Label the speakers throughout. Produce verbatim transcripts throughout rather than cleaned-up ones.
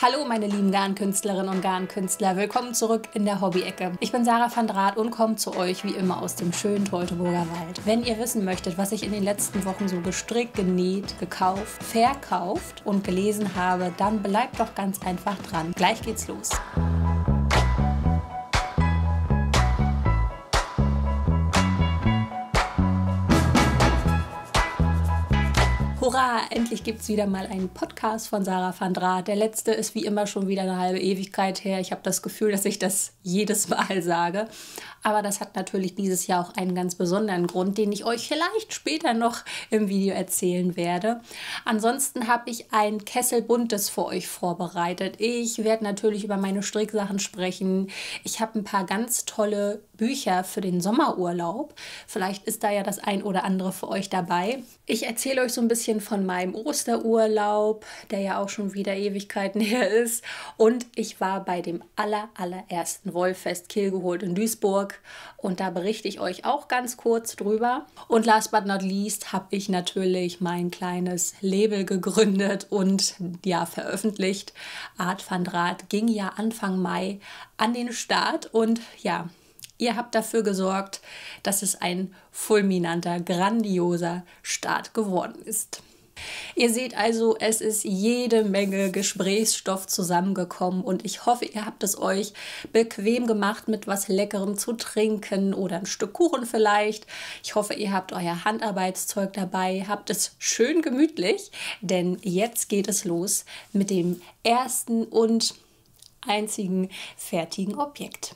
Speaker 1: Hallo meine lieben Garnkünstlerinnen und Garnkünstler, willkommen zurück in der Hobby-Ecke. Ich bin Sarah van Draat und komme zu euch wie immer aus dem schönen Teutoburger Wald. Wenn ihr wissen möchtet, was ich in den letzten Wochen so gestrickt, genäht, gekauft, verkauft und gelesen habe, dann bleibt doch ganz einfach dran. Gleich geht's los. Hurra, endlich gibt es wieder mal einen Podcast von Sarah van Draat. Der letzte ist wie immer schon wieder eine halbe Ewigkeit her. Ich habe das Gefühl, dass ich das jedes Mal sage. Aber das hat natürlich dieses Jahr auch einen ganz besonderen Grund, den ich euch vielleicht später noch im Video erzählen werde. Ansonsten habe ich ein Kessel Buntes für euch vorbereitet. Ich werde natürlich über meine Stricksachen sprechen. Ich habe ein paar ganz tolle Bücher für den Sommerurlaub. Vielleicht ist da ja das ein oder andere für euch dabei. Ich erzähle euch so ein bisschen von meinem Osterurlaub, der ja auch schon wieder Ewigkeiten her ist. Und ich war bei dem aller, allerersten Wollfest Kilgeholt in Duisburg. Und da berichte ich euch auch ganz kurz drüber. Und last but not least habe ich natürlich mein kleines Label gegründet und ja veröffentlicht. Art van Draat ging ja Anfang Mai an den Start und ja, ihr habt dafür gesorgt, dass es ein fulminanter, grandioser Start geworden ist. Ihr seht also, es ist jede Menge Gesprächsstoff zusammengekommen und ich hoffe, ihr habt es euch bequem gemacht mit was Leckerem zu trinken oder ein Stück Kuchen vielleicht. Ich hoffe, ihr habt euer Handarbeitszeug dabei, habt es schön gemütlich, denn jetzt geht es los mit dem ersten und einzigen fertigen Objekt.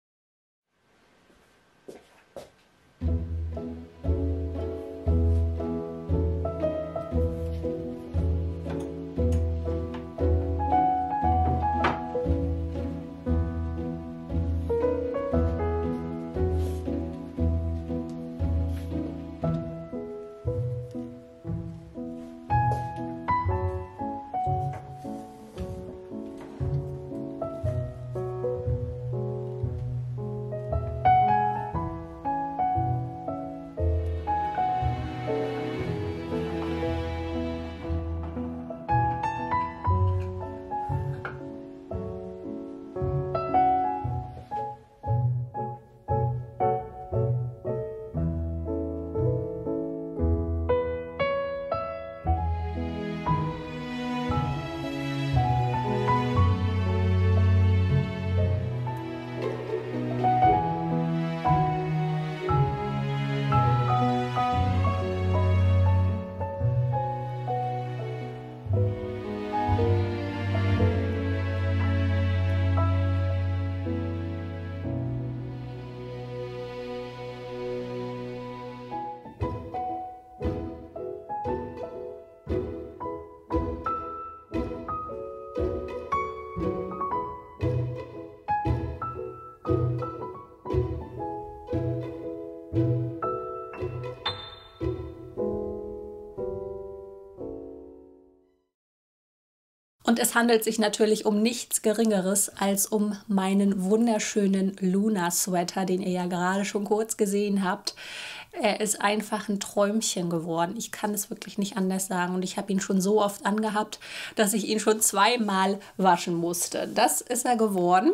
Speaker 1: Und es handelt sich natürlich um nichts Geringeres als um meinen wunderschönen Luna-Sweater, den ihr ja gerade schon kurz gesehen habt. Er ist einfach ein Träumchen geworden. Ich kann es wirklich nicht anders sagen. Und ich habe ihn schon so oft angehabt, dass ich ihn schon zweimal waschen musste. Das ist er geworden.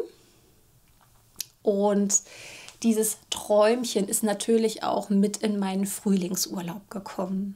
Speaker 1: Und dieses Träumchen ist natürlich auch mit in meinen Frühlingsurlaub gekommen.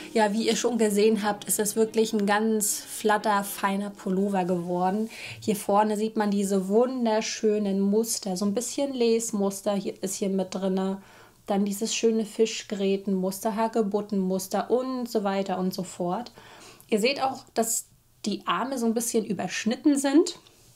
Speaker 1: Ja, wie ihr schon gesehen habt, ist es wirklich ein ganz flatter, feiner Pullover geworden. Hier vorne sieht man diese wunderschönen Muster, so ein bisschen Lace-Muster hier ist hier mit drin. Dann dieses schöne Fischgrätenmuster, Hagebuttenmuster und so weiter und so fort. Ihr seht auch, dass die Arme so ein bisschen überschnitten sind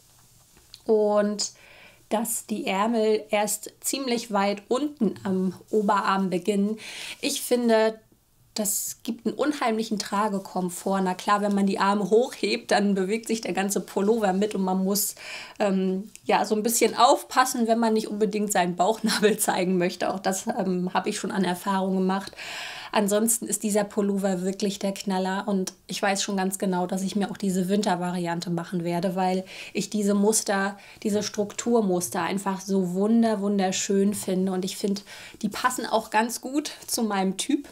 Speaker 1: und dass die Ärmel erst ziemlich weit unten am Oberarm beginnen. Ich finde, das gibt einen unheimlichen Tragekomfort. Na klar, wenn man die Arme hochhebt, dann bewegt sich der ganze Pullover mit und man muss ähm, ja so ein bisschen aufpassen, wenn man nicht unbedingt seinen Bauchnabel zeigen möchte. Auch das ähm, habe ich schon an Erfahrung gemacht. Ansonsten ist dieser Pullover wirklich der Knaller und ich weiß schon ganz genau, dass ich mir auch diese Wintervariante machen werde, weil ich diese Muster, diese Strukturmuster einfach so wunder, wunderschön finde und ich finde, die passen auch ganz gut zu meinem Typ.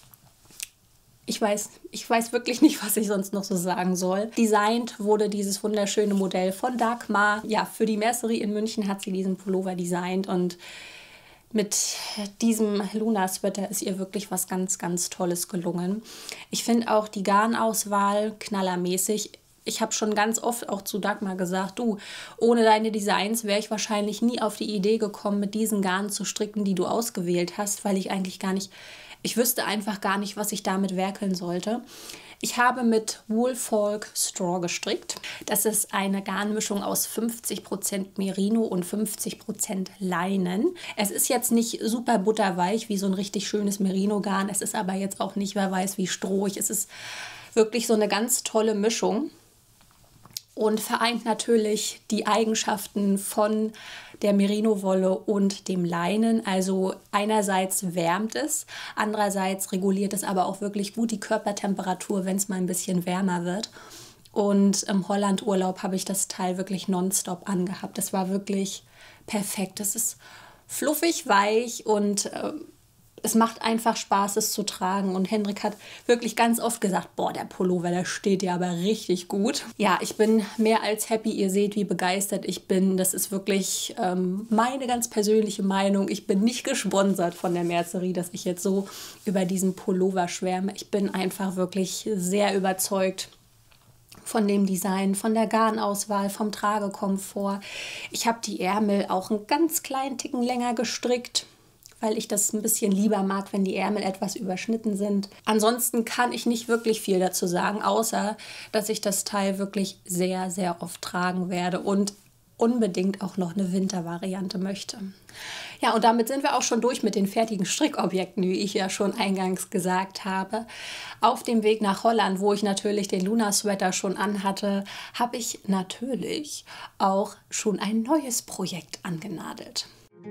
Speaker 1: Ich weiß, ich weiß wirklich nicht, was ich sonst noch so sagen soll. Designt wurde dieses wunderschöne Modell von Dagmar. Ja, für die Mercerie in München hat sie diesen Pullover designt und mit diesem Luna-Sweater ist ihr wirklich was ganz, ganz Tolles gelungen. Ich finde auch die Garnauswahl knallermäßig. Ich habe schon ganz oft auch zu Dagmar gesagt, du, ohne deine Designs wäre ich wahrscheinlich nie auf die Idee gekommen, mit diesen Garnen zu stricken, die du ausgewählt hast, weil ich eigentlich gar nicht, ich wüsste einfach gar nicht, was ich damit werkeln sollte. Ich habe mit Woolfolk Straw gestrickt. Das ist eine Garnmischung aus fünfzig Prozent Merino und fünfzig Prozent Leinen. Es ist jetzt nicht super butterweich wie so ein richtig schönes Merino-Garn. Es ist aber jetzt auch nicht, wer weiß, wie strohig. Es ist wirklich so eine ganz tolle Mischung und vereint natürlich die Eigenschaften von der Merino-Wolle und dem Leinen. Also einerseits wärmt es, andererseits reguliert es aber auch wirklich gut die Körpertemperatur, wenn es mal ein bisschen wärmer wird. Und im Holland-Urlaub habe ich das Teil wirklich nonstop angehabt. Das war wirklich perfekt. Es ist fluffig, weich und äh, es macht einfach Spaß, es zu tragen. Und Hendrik hat wirklich ganz oft gesagt, boah, der Pullover, der steht dir aber richtig gut. Ja, ich bin mehr als happy. Ihr seht, wie begeistert ich bin. Das ist wirklich ähm, meine ganz persönliche Meinung. Ich bin nicht gesponsert von der Mercerie, dass ich jetzt so über diesen Pullover schwärme. Ich bin einfach wirklich sehr überzeugt von dem Design, von der Garnauswahl, vom Tragekomfort. Ich habe die Ärmel auch einen ganz kleinen Ticken länger gestrickt, weil ich das ein bisschen lieber mag, wenn die Ärmel etwas überschnitten sind. Ansonsten kann ich nicht wirklich viel dazu sagen, außer dass ich das Teil wirklich sehr, sehr oft tragen werde und unbedingt auch noch eine Wintervariante möchte. Ja, und damit sind wir auch schon durch mit den fertigen Strickobjekten, wie ich ja schon eingangs gesagt habe. Auf dem Weg nach Holland, wo ich natürlich den Luna-Sweater schon anhatte, habe ich natürlich auch schon ein neues Projekt angenadelt.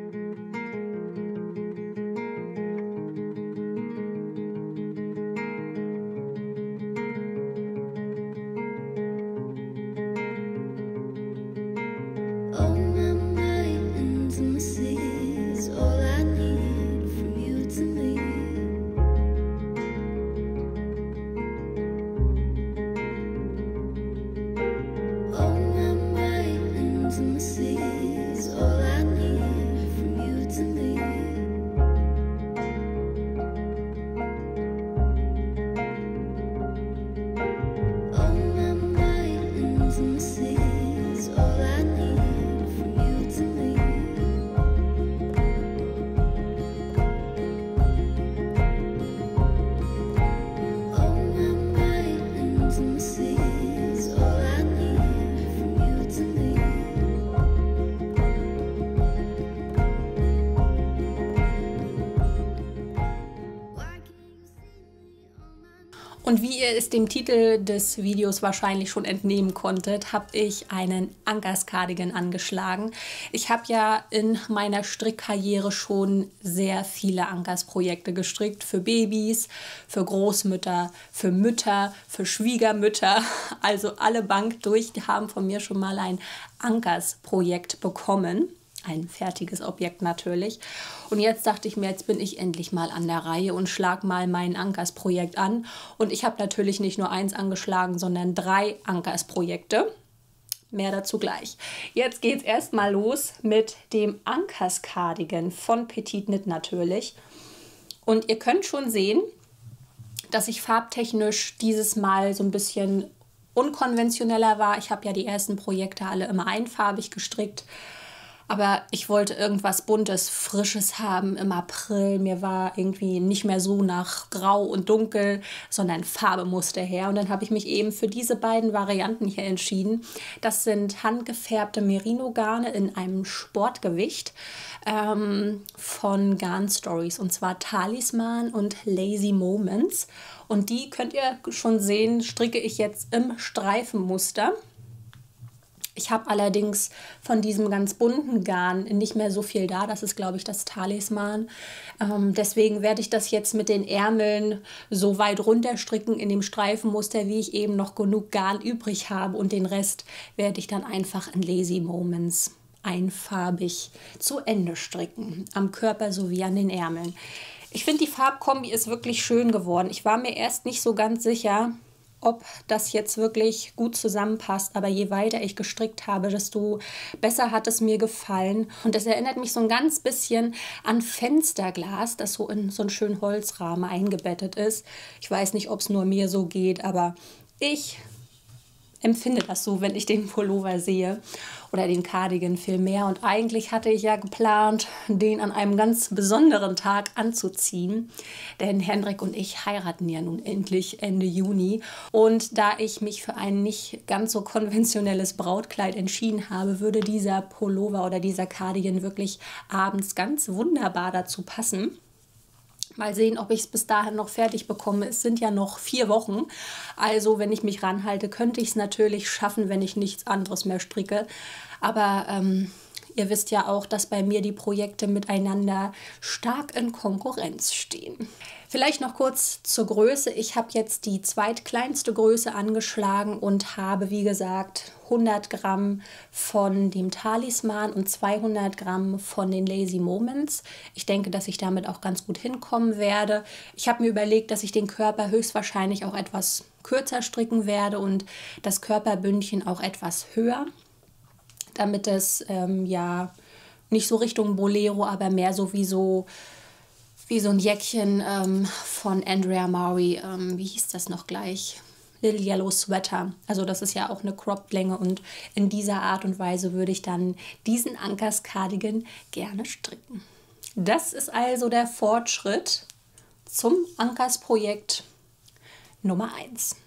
Speaker 1: Und wie ihr es dem Titel des Videos wahrscheinlich schon entnehmen konntet, habe ich einen Ankers-Cardigan angeschlagen. Ich habe ja in meiner Strickkarriere schon sehr viele Ankers-Projekte gestrickt. Für Babys, für Großmütter, für Mütter, für Schwiegermütter. Also alle Bank durch, die haben von mir schon mal ein Ankers-Projekt bekommen. Ein fertiges Objekt natürlich. Und jetzt dachte ich mir, jetzt bin ich endlich mal an der Reihe und schlage mal mein Ankers-Projekt an. Und ich habe natürlich nicht nur eins angeschlagen, sondern drei Ankers-Projekte. Mehr dazu gleich. Jetzt geht es erstmal los mit dem Ankers-Cardigan von Petite Knit natürlich. Und ihr könnt schon sehen, dass ich farbtechnisch dieses Mal so ein bisschen unkonventioneller war. Ich habe ja die ersten Projekte alle immer einfarbig gestrickt. Aber ich wollte irgendwas Buntes, Frisches haben im April. Mir war irgendwie nicht mehr so nach Grau und Dunkel, sondern Farbe musste her. Und dann habe ich mich eben für diese beiden Varianten hier entschieden. Das sind handgefärbte Merino-Garne in einem Sportgewicht ähm, von Garn Stories. Und zwar Talisman und Lazy Moments. Und die könnt ihr schon sehen, stricke ich jetzt im Streifenmuster. Ich habe allerdings von diesem ganz bunten Garn nicht mehr so viel da. Das ist, glaube ich, das Talisman. Ähm, deswegen werde ich das jetzt mit den Ärmeln so weit runter stricken in dem Streifenmuster, wie ich eben noch genug Garn übrig habe. Und den Rest werde ich dann einfach in Lazy Moments einfarbig zu Ende stricken. Am Körper sowie an den Ärmeln. Ich finde, die Farbkombi ist wirklich schön geworden. Ich war mir erst nicht so ganz sicher, ob das jetzt wirklich gut zusammenpasst. Aber je weiter ich gestrickt habe, desto besser hat es mir gefallen. Und das erinnert mich so ein ganz bisschen an Fensterglas, das so in so einen schönen Holzrahmen eingebettet ist. Ich weiß nicht, ob es nur mir so geht, aber ich empfinde das so, wenn ich den Pullover sehe oder den Cardigan vielmehr. Und eigentlich hatte ich ja geplant, den an einem ganz besonderen Tag anzuziehen, denn Hendrik und ich heiraten ja nun endlich Ende Juni. Und da ich mich für ein nicht ganz so konventionelles Brautkleid entschieden habe, würde dieser Pullover oder dieser Cardigan wirklich abends ganz wunderbar dazu passen. Mal sehen, ob ich es bis dahin noch fertig bekomme. Es sind ja noch vier Wochen. Also wenn ich mich ranhalte, könnte ich es natürlich schaffen, wenn ich nichts anderes mehr stricke. Aber ähm, ihr wisst ja auch, dass bei mir die Projekte miteinander stark in Konkurrenz stehen. Vielleicht noch kurz zur Größe. Ich habe jetzt die zweitkleinste Größe angeschlagen und habe, wie gesagt, hundert Gramm von dem Talisman und zweihundert Gramm von den Lazy Moments. Ich denke, dass ich damit auch ganz gut hinkommen werde. Ich habe mir überlegt, dass ich den Körper höchstwahrscheinlich auch etwas kürzer stricken werde und das Körperbündchen auch etwas höher, damit es ähm, ja nicht so Richtung Bolero, aber mehr so wie so wie so ein Jäckchen ähm, von Andrea Maury, ähm, wie hieß das noch gleich? Little Yellow Sweater. Also das ist ja auch eine Cropped-Länge und in dieser Art und Weise würde ich dann diesen Ankers Cardigan gerne stricken. Das ist also der Fortschritt zum Ankers Projekt Nummer eins.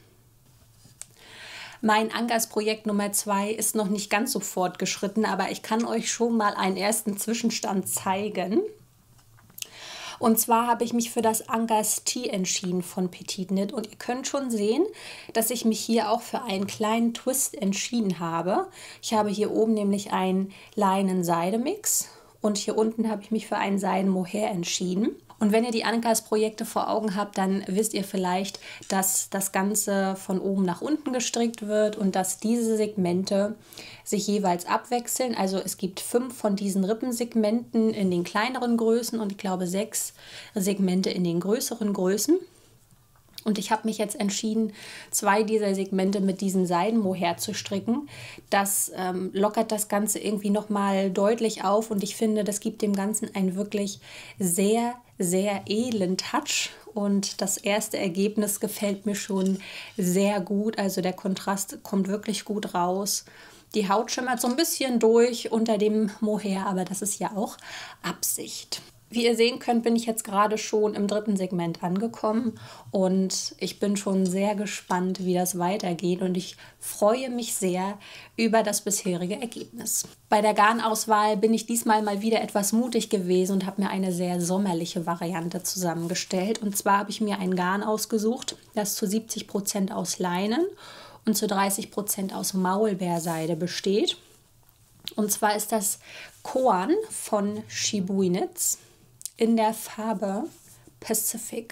Speaker 1: Mein Ankers Projekt Nummer zwei ist noch nicht ganz so fortgeschritten, aber ich kann euch schon mal einen ersten Zwischenstand zeigen. Und zwar habe ich mich für das Ankers Tee entschieden von Petit Knit. Und ihr könnt schon sehen, dass ich mich hier auch für einen kleinen Twist entschieden habe. Ich habe hier oben nämlich einen Leinen-Seide-Mix und hier unten habe ich mich für einen Seiden-Mohair entschieden. Und wenn ihr die Ankers-Projekte vor Augen habt, dann wisst ihr vielleicht, dass das Ganze von oben nach unten gestrickt wird und dass diese Segmente sich jeweils abwechseln. Also es gibt fünf von diesen Rippensegmenten in den kleineren Größen und ich glaube sechs Segmente in den größeren Größen. Und ich habe mich jetzt entschieden, zwei dieser Segmente mit diesem Seidenmohair zu stricken. Das ähm, lockert das Ganze irgendwie nochmal deutlich auf und ich finde, das gibt dem Ganzen einen wirklich sehr, sehr edlen Touch. Und das erste Ergebnis gefällt mir schon sehr gut. Also der Kontrast kommt wirklich gut raus. Die Haut schimmert so ein bisschen durch unter dem Mohair, aber das ist ja auch Absicht. Wie ihr sehen könnt, bin ich jetzt gerade schon im dritten Segment angekommen und ich bin schon sehr gespannt, wie das weitergeht und ich freue mich sehr über das bisherige Ergebnis. Bei der Garnauswahl bin ich diesmal mal wieder etwas mutig gewesen und habe mir eine sehr sommerliche Variante zusammengestellt. Und zwar habe ich mir ein Garn ausgesucht, das zu siebzig Prozent aus Leinen und zu dreißig Prozent aus Maulbeerseide besteht. Und zwar ist das Koan von Shibui Knits in der Farbe Pacific,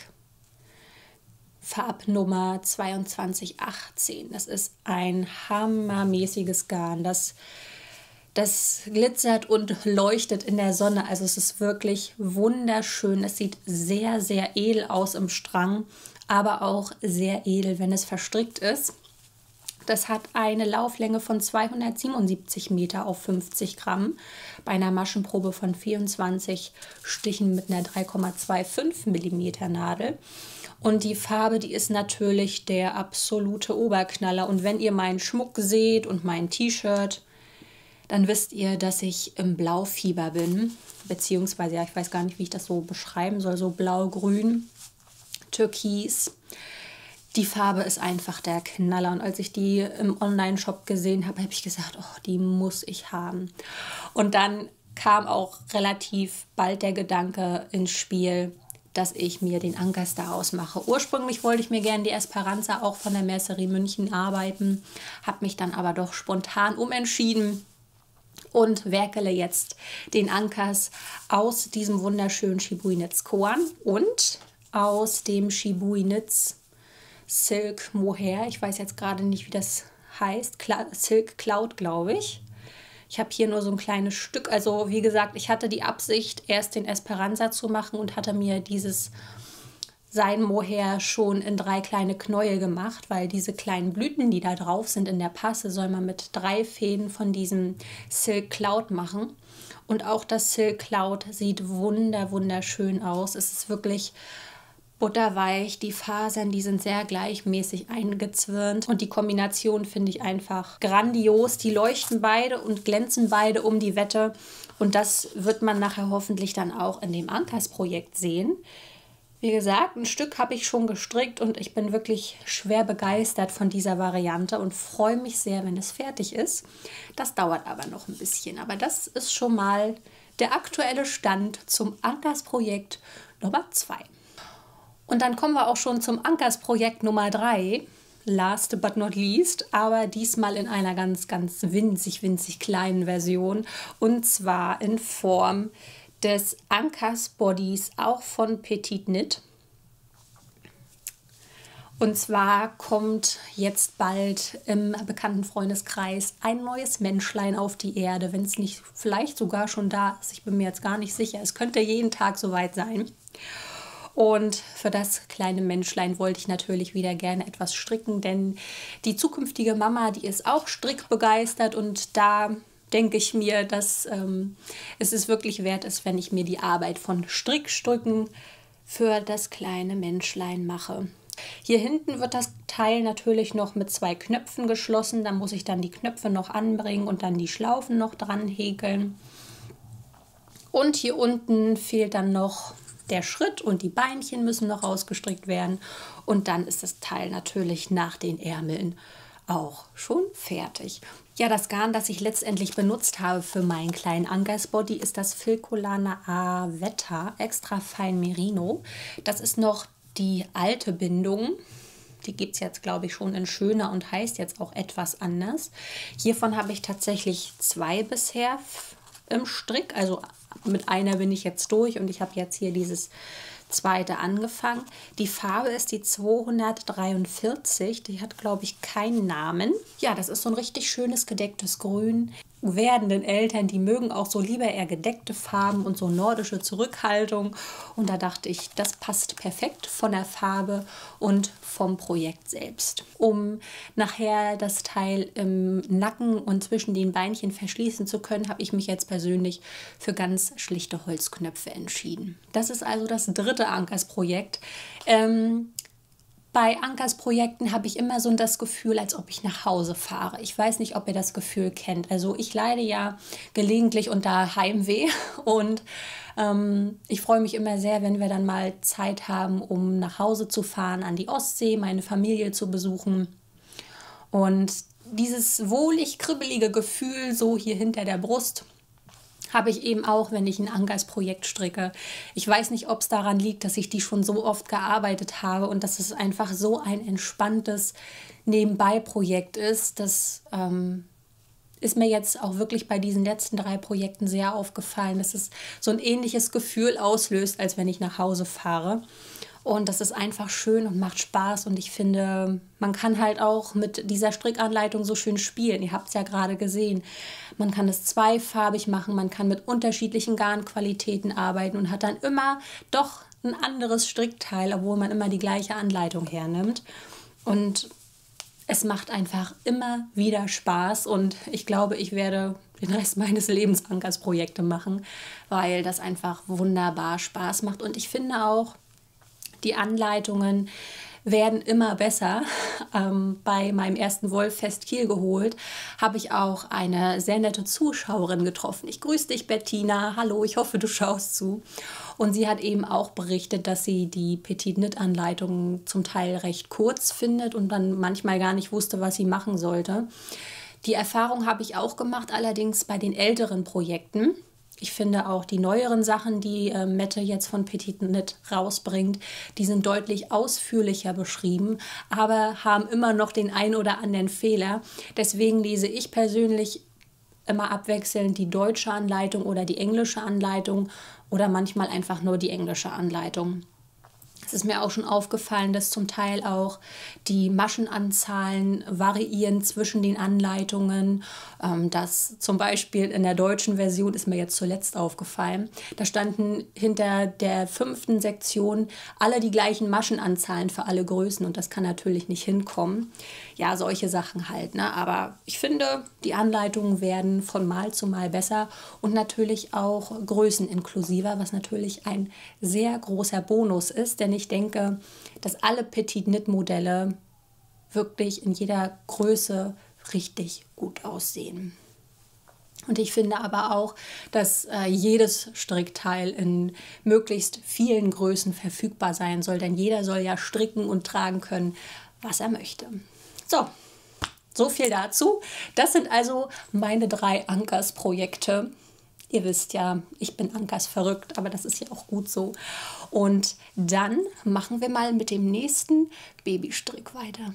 Speaker 1: Farbnummer zweiundzwanzig achtzehn. Das ist ein hammermäßiges Garn, das, das glitzert und leuchtet in der Sonne. Also es ist wirklich wunderschön. Es sieht sehr, sehr edel aus im Strang, aber auch sehr edel, wenn es verstrickt ist. Das hat eine Lauflänge von zweihundertsiebenundsiebzig Meter auf fünfzig Gramm bei einer Maschenprobe von vierundzwanzig Stichen mit einer drei Komma fünfundzwanzig Millimeter Nadel. Und die Farbe, die ist natürlich der absolute Oberknaller. Und wenn ihr meinen Schmuck seht und mein T-Shirt, dann wisst ihr, dass ich im Blaufieber bin. Beziehungsweise, ja, ich weiß gar nicht, wie ich das so beschreiben soll, so blau-grün, türkis. Die Farbe ist einfach der Knaller. Und als ich die im Online-Shop gesehen habe, habe ich gesagt, oh, die muss ich haben. Und dann kam auch relativ bald der Gedanke ins Spiel, dass ich mir den Ankers da ausmache. Ursprünglich wollte ich mir gerne die Esperanza auch von der Mercerie München arbeiten, habe mich dann aber doch spontan umentschieden und werkele jetzt den Ankers aus diesem wunderschönen Shibuinitz Koan und aus dem Shibuinitz Silk Mohair. Ich weiß jetzt gerade nicht, wie das heißt. Cla- Silk Cloud, glaube ich. Ich habe hier nur so ein kleines Stück. Also wie gesagt, ich hatte die Absicht, erst den Esperanza zu machen und hatte mir dieses Seidenmohair schon in drei kleine Knäuel gemacht, weil diese kleinen Blüten, die da drauf sind in der Passe, soll man mit drei Fäden von diesem Silk Cloud machen. Und auch das Silk Cloud sieht wunder, wunderschön aus. Es ist wirklich butterweich, die Fasern, die sind sehr gleichmäßig eingezwirnt und die Kombination finde ich einfach grandios. Die leuchten beide und glänzen beide um die Wette und das wird man nachher hoffentlich dann auch in dem Ankers-Projekt sehen. Wie gesagt, ein Stück habe ich schon gestrickt und ich bin wirklich schwer begeistert von dieser Variante und freue mich sehr, wenn es fertig ist. Das dauert aber noch ein bisschen, aber das ist schon mal der aktuelle Stand zum Ankers-Projekt Nummer zwei. Und dann kommen wir auch schon zum Ankers-Projekt Nummer drei, last but not least, aber diesmal in einer ganz, ganz winzig, winzig kleinen Version und zwar in Form des Ankers-Bodies, auch von Petit Knit. Und zwar kommt jetzt bald im bekannten Freundeskreis ein neues Menschlein auf die Erde, wenn es nicht vielleicht sogar schon da ist. Ich bin mir jetzt gar nicht sicher, es könnte jeden Tag soweit sein. Und für das kleine Menschlein wollte ich natürlich wieder gerne etwas stricken, denn die zukünftige Mama, die ist auch strickbegeistert und da denke ich mir, dass ähm, es ist wirklich wert ist, wenn ich mir die Arbeit von Strickstücken für das kleine Menschlein mache. Hier hinten wird das Teil natürlich noch mit zwei Knöpfen geschlossen, da muss ich dann die Knöpfe noch anbringen und dann die Schlaufen noch dran häkeln. Und hier unten fehlt dann noch der Schritt und die Beinchen müssen noch rausgestrickt werden und dann ist das Teil natürlich nach den Ärmeln auch schon fertig. Ja, das Garn, das ich letztendlich benutzt habe für meinen kleinen Ankers-Body, ist das Filcolana Avetta Extra Fein Merino. Das ist noch die alte Bindung. Die gibt es jetzt, glaube ich, schon in schöner und heißt jetzt auch etwas anders. Hiervon habe ich tatsächlich zwei bisher im Strick. Also mit einer bin ich jetzt durch und ich habe jetzt hier dieses zweite angefangen. Die Farbe ist die zweihundertdreiundvierzig. Die hat, glaube ich, keinen Namen. Ja, das ist so ein richtig schönes gedecktes Grün. Werdenden Eltern, die mögen auch so lieber eher gedeckte Farben und so nordische Zurückhaltung. Und da dachte ich, das passt perfekt von der Farbe und vom Projekt selbst. Um nachher das Teil im Nacken und zwischen den Beinchen verschließen zu können, habe ich mich jetzt persönlich für ganz schlichte Holzknöpfe entschieden. Das ist also das dritte Ankers-Projekt. Ähm, Bei Ankers-Projekten habe ich immer so das Gefühl, als ob ich nach Hause fahre. Ich weiß nicht, ob ihr das Gefühl kennt. Also ich leide ja gelegentlich unter Heimweh und ähm, ich freue mich immer sehr, wenn wir dann mal Zeit haben, um nach Hause zu fahren, an die Ostsee, meine Familie zu besuchen. Und dieses wohlig kribbelige Gefühl so hier hinter der Brust habe ich eben auch, wenn ich ein Ankers-Projekt stricke. Ich weiß nicht, ob es daran liegt, dass ich die schon so oft gearbeitet habe und dass es einfach so ein entspanntes Nebenbei-Projekt ist. Das ähm, ist mir jetzt auch wirklich bei diesen letzten drei Projekten sehr aufgefallen, dass es so ein ähnliches Gefühl auslöst, als wenn ich nach Hause fahre. Und das ist einfach schön und macht Spaß. Und ich finde, man kann halt auch mit dieser Strickanleitung so schön spielen. Ihr habt es ja gerade gesehen. Man kann es zweifarbig machen, man kann mit unterschiedlichen Garnqualitäten arbeiten und hat dann immer doch ein anderes Strickteil, obwohl man immer die gleiche Anleitung hernimmt. Und es macht einfach immer wieder Spaß. Und ich glaube, ich werde den Rest meines Lebens Ankers-Projekte machen, weil das einfach wunderbar Spaß macht. Und ich finde auch, Die Anleitungen werden immer besser. Ähm, bei meinem ersten Wollfest Kiel geholt, habe ich auch eine sehr nette Zuschauerin getroffen. Ich grüße dich, Bettina. Hallo, ich hoffe, du schaust zu. Und sie hat eben auch berichtet, dass sie die Petit-Knit-Anleitungen zum Teil recht kurz findet und dann manchmal gar nicht wusste, was sie machen sollte. Die Erfahrung habe ich auch gemacht, allerdings bei den älteren Projekten. Ich finde auch die neueren Sachen, die äh, Mette jetzt von Petit Knit rausbringt, die sind deutlich ausführlicher beschrieben, aber haben immer noch den ein oder anderen Fehler. Deswegen lese ich persönlich immer abwechselnd die deutsche Anleitung oder die englische Anleitung oder manchmal einfach nur die englische Anleitung. Es ist mir auch schon aufgefallen, dass zum Teil auch die Maschenanzahlen variieren zwischen den Anleitungen. Ähm, das zum Beispiel in der deutschen Version ist mir jetzt zuletzt aufgefallen. Da standen hinter der fünften Sektion alle die gleichen Maschenanzahlen für alle Größen und das kann natürlich nicht hinkommen. Ja, solche Sachen halt, ne? Aber ich finde, die Anleitungen werden von Mal zu Mal besser und natürlich auch größeninklusiver, was natürlich ein sehr großer Bonus ist, denn ich denke, dass alle Petit-Knit-Modelle wirklich in jeder Größe richtig gut aussehen. Und ich finde aber auch, dass äh, jedes Strickteil in möglichst vielen Größen verfügbar sein soll, denn jeder soll ja stricken und tragen können, was er möchte. So, so viel dazu. Das sind also meine drei Ankers-Projekte. Ihr wisst ja, ich bin Ankers verrückt, aber das ist ja auch gut so. Und dann machen wir mal mit dem nächsten Babystrick weiter.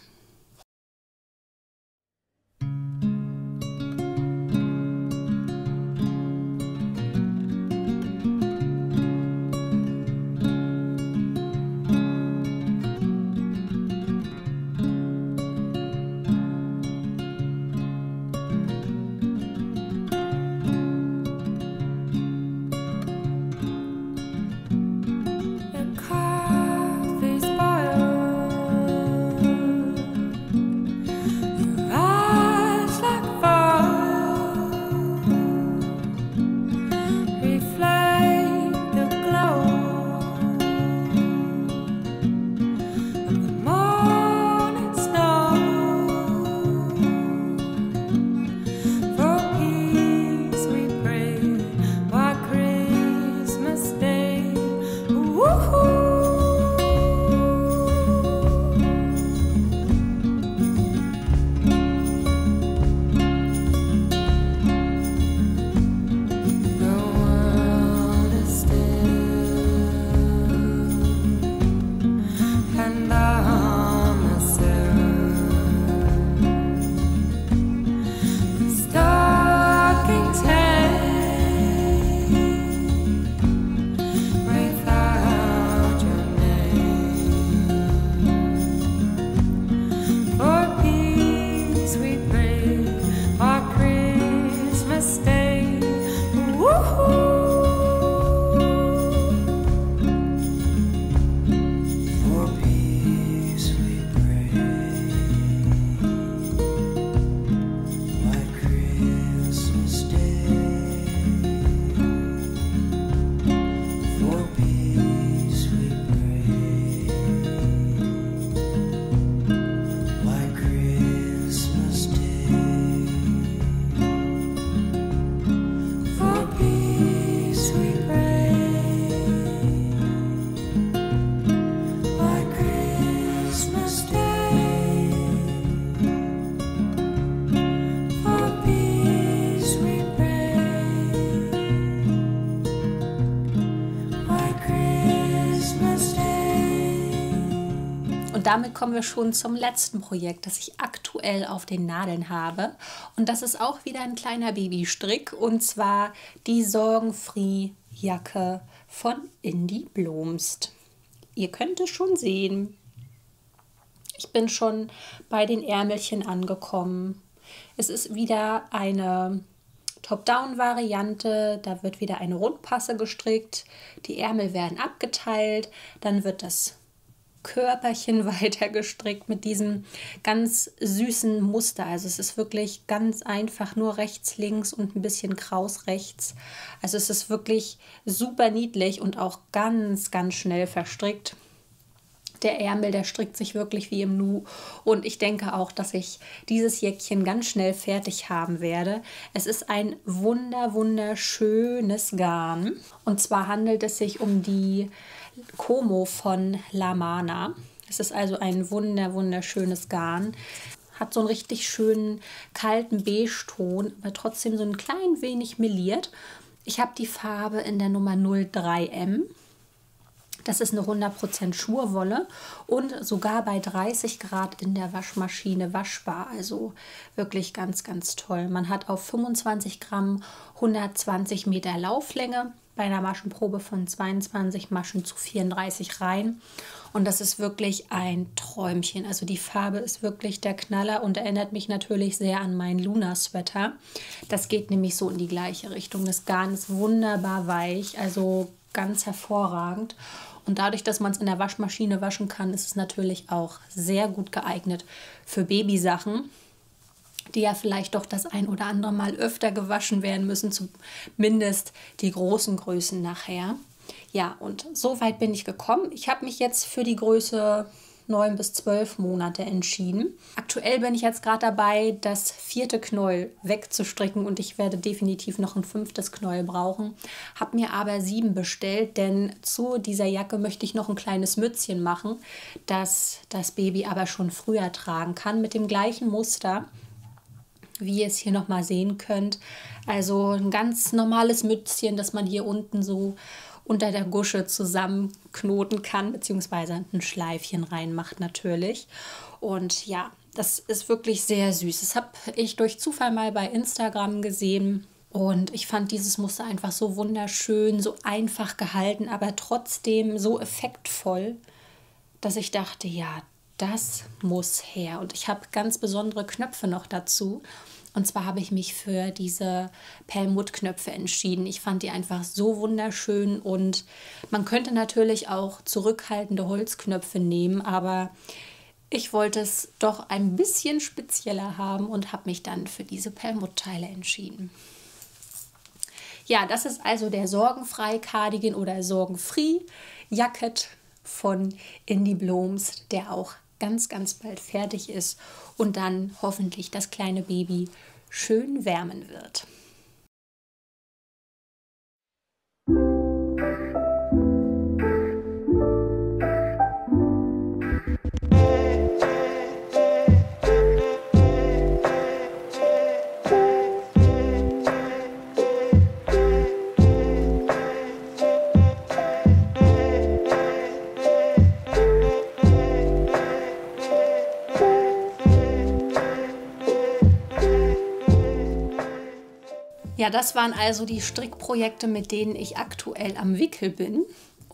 Speaker 1: Und damit kommen wir schon zum letzten Projekt, das ich aktuell auf den Nadeln habe. Und das ist auch wieder ein kleiner Babystrick, und zwar die Sorgenfree-Jacke von Indie Blomst. Ihr könnt es schon sehen. Ich bin schon bei den Ärmelchen angekommen. Es ist wieder eine Top-Down-Variante. Da wird wieder eine Rundpasse gestrickt. Die Ärmel werden abgeteilt. Dann wird das Körperchen weiter gestrickt mit diesem ganz süßen Muster. Also es ist wirklich ganz einfach, nur rechts, links und ein bisschen kraus rechts. Also es ist wirklich super niedlich und auch ganz, ganz schnell verstrickt. Der Ärmel, der strickt sich wirklich wie im Nu und ich denke auch, dass ich dieses Jäckchen ganz schnell fertig haben werde. Es ist ein wunder, wunderschönes Garn und zwar handelt es sich um die Como von La Mana. Es ist also ein wunder, wunderschönes Garn. Hat so einen richtig schönen kalten Beige-Ton, aber trotzdem so ein klein wenig meliert. Ich habe die Farbe in der Nummer null drei M. Das ist eine hundert Prozent Schurwolle und sogar bei dreißig Grad in der Waschmaschine waschbar. Also wirklich ganz, ganz toll. Man hat auf fünfundzwanzig Gramm hundertzwanzig Meter Lauflänge bei einer Maschenprobe von zweiundzwanzig Maschen zu vierunddreißig Reihen. Und das ist wirklich ein Träumchen. Also die Farbe ist wirklich der Knaller und erinnert mich natürlich sehr an meinen Luna-Sweater. Das geht nämlich so in die gleiche Richtung. Das Garn ist wunderbar weich, also ganz hervorragend. Und dadurch, dass man es in der Waschmaschine waschen kann, ist es natürlich auch sehr gut geeignet für Babysachen, die ja vielleicht doch das ein oder andere Mal öfter gewaschen werden müssen, zumindest die großen Größen nachher. Ja, und so weit bin ich gekommen. Ich habe mich jetzt für die Größe neun bis zwölf Monate entschieden. Aktuell bin ich jetzt gerade dabei, das vierte Knäuel wegzustricken und ich werde definitiv noch ein fünftes Knäuel brauchen. Habe mir aber sieben bestellt, denn zu dieser Jacke möchte ich noch ein kleines Mützchen machen, das das Baby aber schon früher tragen kann, mit dem gleichen Muster, wie ihr es hier nochmal sehen könnt. Also ein ganz normales Mützchen, das man hier unten so unter der Gusche zusammenknoten kann, beziehungsweise ein Schleifchen reinmacht natürlich. Und ja, das ist wirklich sehr süß. Das habe ich durch Zufall mal bei Instagram gesehen und ich fand dieses Muster einfach so wunderschön, so einfach gehalten, aber trotzdem so effektvoll, dass ich dachte, ja, das muss her. Und ich habe ganz besondere Knöpfe noch dazu. Und zwar habe ich mich für diese Perlmutt-Knöpfe entschieden. Ich fand die einfach so wunderschön und man könnte natürlich auch zurückhaltende Holzknöpfe nehmen, aber ich wollte es doch ein bisschen spezieller haben und habe mich dann für diese Perlmutt-Teile entschieden. Ja, das ist also der Sorgenfrei-Cardigan oder Sorgenfree-Jacket von Indie Blooms, der auch ganz, ganz bald fertig ist und dann hoffentlich das kleine Baby schön wärmen wird. Ja, das waren also die Strickprojekte, mit denen ich aktuell am Wickel bin.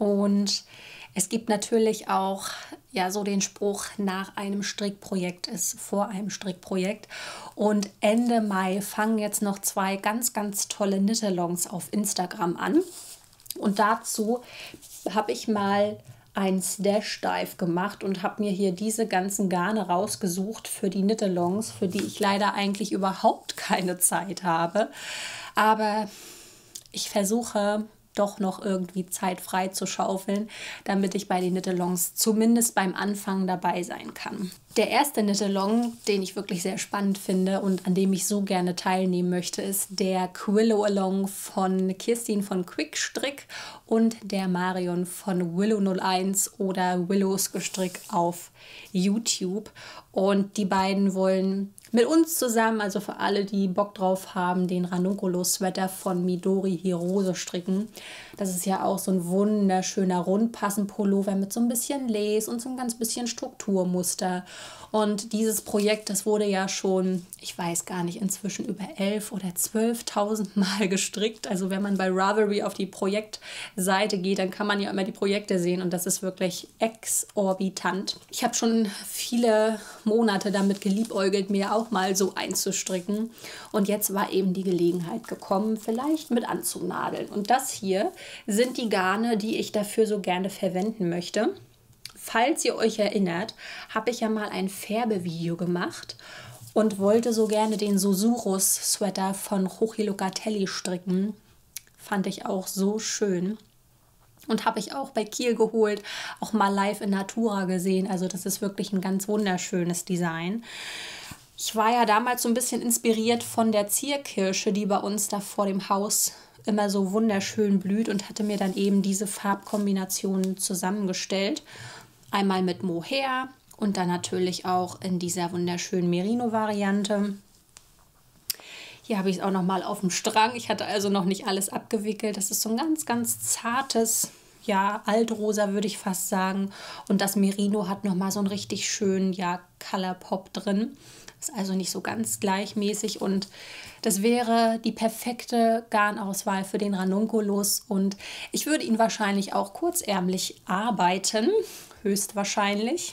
Speaker 1: Und es gibt natürlich auch ja so den Spruch, nach einem Strickprojekt ist vor einem Strickprojekt. Und Ende Mai fangen jetzt noch zwei ganz, ganz tolle Knit-Alongs auf Instagram an. Und dazu habe ich mal ein Stash Dive gemacht und habe mir hier diese ganzen Garne rausgesucht für die Knit-Alongs, für die ich leider eigentlich überhaupt keine Zeit habe. Aber ich versuche doch noch irgendwie Zeit frei zu schaufeln, damit ich bei den Knit-Alongs zumindest beim Anfang dabei sein kann. Der erste Knit-Along, den ich wirklich sehr spannend finde und an dem ich so gerne teilnehmen möchte, ist der Quillo Along von Kirstin von Quick Strick und der Marion von Willow null eins oder Willows Gestrick auf YouTube. Und die beiden wollen mit uns zusammen, also für alle, die Bock drauf haben, den Ranunculo-Sweater von Midori Hirose stricken. Das ist ja auch so ein wunderschöner Rundpassen-Pullover mit so ein bisschen Lace und so ein ganz bisschen Strukturmuster. Und dieses Projekt, das wurde ja schon, ich weiß gar nicht, inzwischen über elf oder zwölftausend Mal gestrickt. Also wenn man bei Ravelry auf die Projektseite geht, dann kann man ja immer die Projekte sehen und das ist wirklich exorbitant. Ich habe schon viele Monate damit geliebäugelt, mir auch mal so einzustricken. Und jetzt war eben die Gelegenheit gekommen, vielleicht mit anzunadeln. Und das hier sind die Garne, die ich dafür so gerne verwenden möchte. Falls ihr euch erinnert, habe ich ja mal ein Färbevideo gemacht und wollte so gerne den Susurrus-Sweater von Jochi Locatelli stricken. Fand ich auch so schön. Und habe ich auch bei Kiel geholt, auch mal live in Natura gesehen. Also das ist wirklich ein ganz wunderschönes Design. Ich war ja damals so ein bisschen inspiriert von der Zierkirsche, die bei uns da vor dem Haus immer so wunderschön blüht, und hatte mir dann eben diese Farbkombinationen zusammengestellt. Einmal mit Mohair und dann natürlich auch in dieser wunderschönen Merino-Variante. Hier habe ich es auch noch mal auf dem Strang. Ich hatte also noch nicht alles abgewickelt. Das ist so ein ganz, ganz zartes, ja, Altrosa würde ich fast sagen. Und das Merino hat noch mal so einen richtig schönen, ja, Color Pop drin. Ist also nicht so ganz gleichmäßig, und das wäre die perfekte Garnauswahl für den Ranunculus, und ich würde ihn wahrscheinlich auch kurzärmlich arbeiten, höchstwahrscheinlich,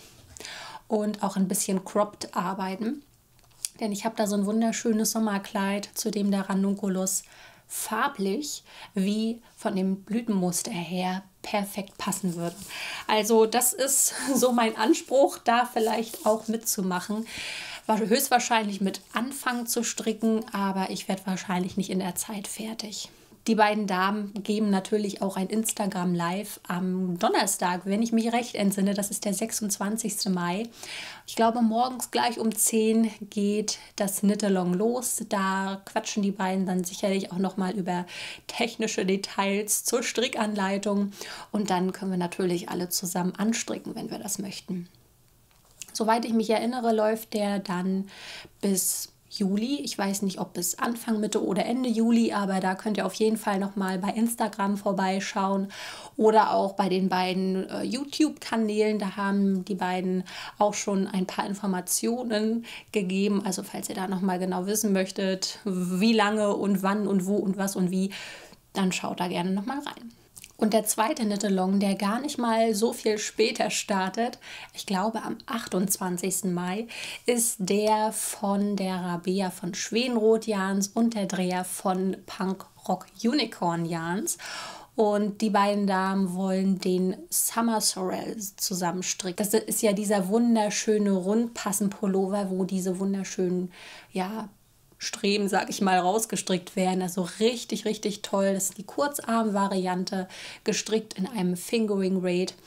Speaker 1: und auch ein bisschen cropped arbeiten, denn ich habe da so ein wunderschönes Sommerkleid, zu dem der Ranunculus farblich wie von dem Blütenmuster her perfekt passen würde. Also das ist so mein Anspruch, da vielleicht auch mitzumachen. War höchstwahrscheinlich mit Anfang zu stricken, aber ich werde wahrscheinlich nicht in der Zeit fertig. Die beiden Damen geben natürlich auch ein Instagram Live am Donnerstag, wenn ich mich recht entsinne. Das ist der sechsundzwanzigste Mai. Ich glaube, morgens gleich um zehn geht das Knit-Along los. Da quatschen die beiden dann sicherlich auch nochmal über technische Details zur Strickanleitung. Und dann können wir natürlich alle zusammen anstricken, wenn wir das möchten. Soweit ich mich erinnere, läuft der dann bis Juli. Ich weiß nicht, ob bis Anfang, Mitte oder Ende Juli, aber da könnt ihr auf jeden Fall nochmal bei Instagram vorbeischauen oder auch bei den beiden äh, YouTube-Kanälen. Da haben die beiden auch schon ein paar Informationen gegeben. Also falls ihr da nochmal genau wissen möchtet, wie lange und wann und wo und was und wie, dann schaut da gerne nochmal rein. Und der zweite Knit-Along, der gar nicht mal so viel später startet, ich glaube am achtundzwanzigsten Mai, ist der von der Rabea von Schwenroth Yarns und der Dreher von Punk Rock Unicorn Yarns. Und die beiden Damen wollen den Summer Sorrel zusammenstricken. Das ist ja dieser wunderschöne Rundpassen-Pullover, wo diese wunderschönen, ja, Streben, sag ich mal, rausgestrickt werden. Also richtig, richtig toll. Das ist die Kurzarm-Variante, gestrickt in einem Fingering Braid.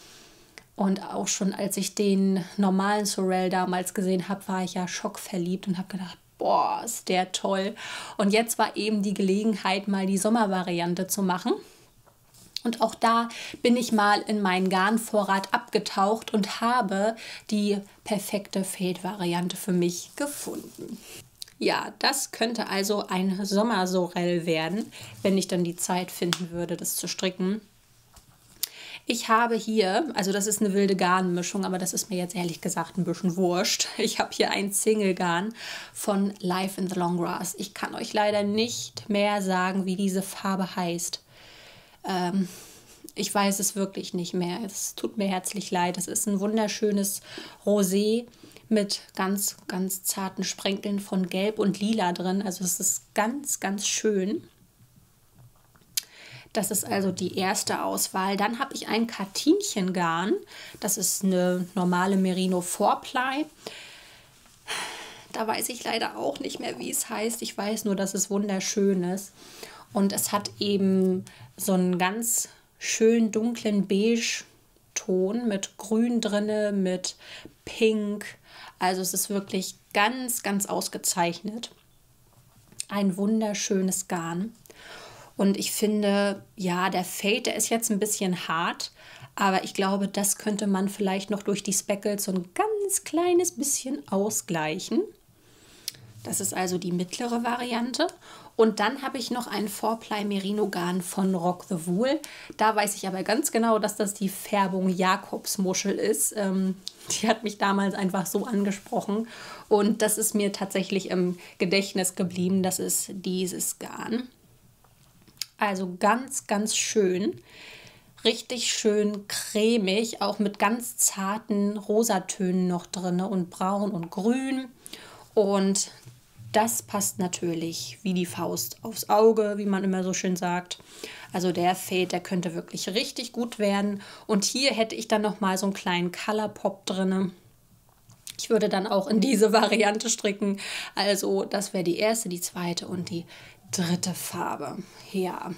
Speaker 1: Und auch schon als ich den normalen Sorrel damals gesehen habe, war ich ja schockverliebt und habe gedacht, boah, ist der toll. Und jetzt war eben die Gelegenheit, mal die Sommervariante zu machen. Und auch da bin ich mal in meinen Garnvorrat abgetaucht und habe die perfekte Fade-Variante für mich gefunden. Ja, das könnte also ein Sommersorell werden, wenn ich dann die Zeit finden würde, das zu stricken. Ich habe hier, also das ist eine wilde Garnmischung, aber das ist mir jetzt ehrlich gesagt ein bisschen wurscht. Ich habe hier ein Single-Garn von Life in the Long Grass. Ich kann euch leider nicht mehr sagen, wie diese Farbe heißt. Ähm, ich weiß es wirklich nicht mehr. Es tut mir herzlich leid. Es ist ein wunderschönes Rosé mit ganz, ganz zarten Sprenkeln von Gelb und Lila drin. Also es ist ganz, ganz schön. Das ist also die erste Auswahl. Dann habe ich ein Katinchen-Garn. Das ist eine normale Merino vier Ply. Da weiß ich leider auch nicht mehr, wie es heißt. Ich weiß nur, dass es wunderschön ist. Und es hat eben so einen ganz schön dunklen Beige-Ton mit Grün drinne, mit Pink. Also es ist wirklich ganz, ganz ausgezeichnet. Ein wunderschönes Garn. Und ich finde, ja, der Fade, der ist jetzt ein bisschen hart, aber ich glaube, das könnte man vielleicht noch durch die Speckles so ein ganz kleines bisschen ausgleichen. Das ist also die mittlere Variante. Und dann habe ich noch ein vier Ply Merino Garn von Rock the Wool. Da weiß ich aber ganz genau, dass das die Färbung Jakobsmuschel ist. Ähm, die hat mich damals einfach so angesprochen. Und das ist mir tatsächlich im Gedächtnis geblieben. Das ist dieses Garn. Also ganz, ganz schön. Richtig schön cremig, auch mit ganz zarten Rosatönen noch drin und braun und grün. Und das passt natürlich wie die Faust aufs Auge, wie man immer so schön sagt. Also der Fade, der könnte wirklich richtig gut werden. Und hier hätte ich dann nochmal so einen kleinen Color Pop drin. Ich würde dann auch in diese Variante stricken. Also das wäre die erste, die zweite und die dritte Farbe. Ja,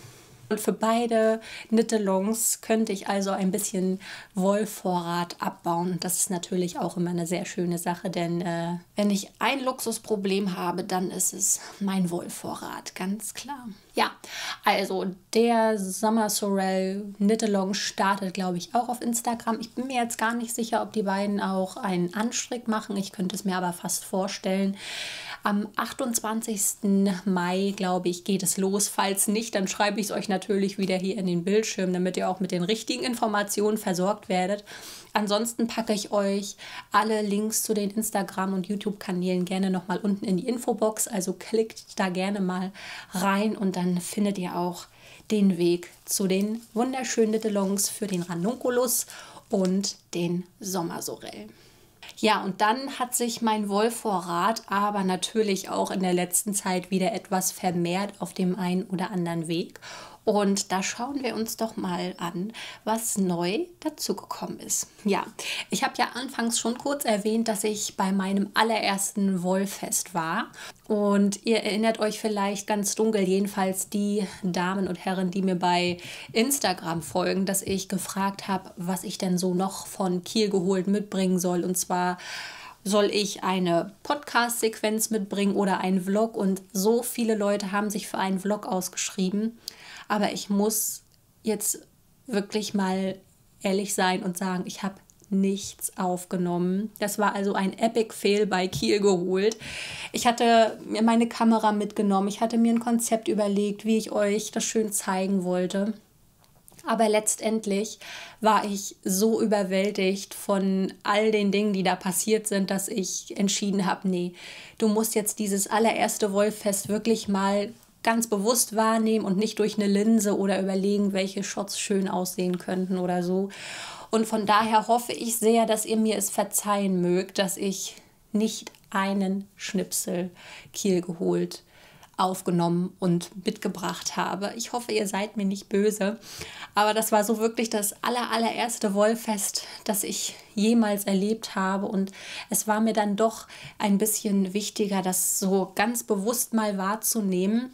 Speaker 1: Und für beide Knit-alongs könnte ich also ein bisschen Wollvorrat abbauen. Und das ist natürlich auch immer eine sehr schöne Sache, denn äh, wenn ich ein Luxusproblem habe, dann ist es mein Wollvorrat, ganz klar. Ja, also der Summer Sorel Knit-along startet, glaube ich, auch auf Instagram. Ich bin mir jetzt gar nicht sicher, ob die beiden auch einen Anstrick machen. Ich könnte es mir aber fast vorstellen. Am achtundzwanzigsten Mai, glaube ich, geht es los. Falls nicht, dann schreibe ich es euch natürlich wieder hier in den Bildschirm, damit ihr auch mit den richtigen Informationen versorgt werdet. Ansonsten packe ich euch alle Links zu den Instagram- und YouTube-Kanälen gerne nochmal unten in die Infobox. Also klickt da gerne mal rein und dann findet ihr auch den Weg zu den wunderschönen Knit-alongs für den Ranunculus und den Sommersorel. Ja, und dann hat sich mein Wollvorrat aber natürlich auch in der letzten Zeit wieder etwas vermehrt auf dem einen oder anderen Weg. Und da schauen wir uns doch mal an, was neu dazugekommen ist. Ja, ich habe ja anfangs schon kurz erwähnt, dass ich bei meinem allerersten Wollfest war. Und ihr erinnert euch vielleicht ganz dunkel, jedenfalls die Damen und Herren, die mir bei Instagram folgen, dass ich gefragt habe, was ich denn so noch von Kiel geholt mitbringen soll. Und zwar soll ich eine Podcast-Sequenz mitbringen oder einen Vlog. Und so viele Leute haben sich für einen Vlog ausgeschrieben. Aber ich muss jetzt wirklich mal ehrlich sein und sagen, ich habe nichts aufgenommen. Das war also ein Epic Fail bei Kiel geholt. Ich hatte mir meine Kamera mitgenommen. Ich hatte mir ein Konzept überlegt, wie ich euch das schön zeigen wollte. Aber letztendlich war ich so überwältigt von all den Dingen, die da passiert sind, dass ich entschieden habe, nee, du musst jetzt dieses allererste Wollfest wirklich mal ganz bewusst wahrnehmen und nicht durch eine Linse oder überlegen, welche Shots schön aussehen könnten oder so. Und von daher hoffe ich sehr, dass ihr mir es verzeihen mögt, dass ich nicht einen Schnipsel Kiel geholt, aufgenommen und mitgebracht habe. Ich hoffe, ihr seid mir nicht böse. Aber das war so wirklich das aller, allererste Wollfest, das ich jemals erlebt habe. Und es war mir dann doch ein bisschen wichtiger, das so ganz bewusst mal wahrzunehmen.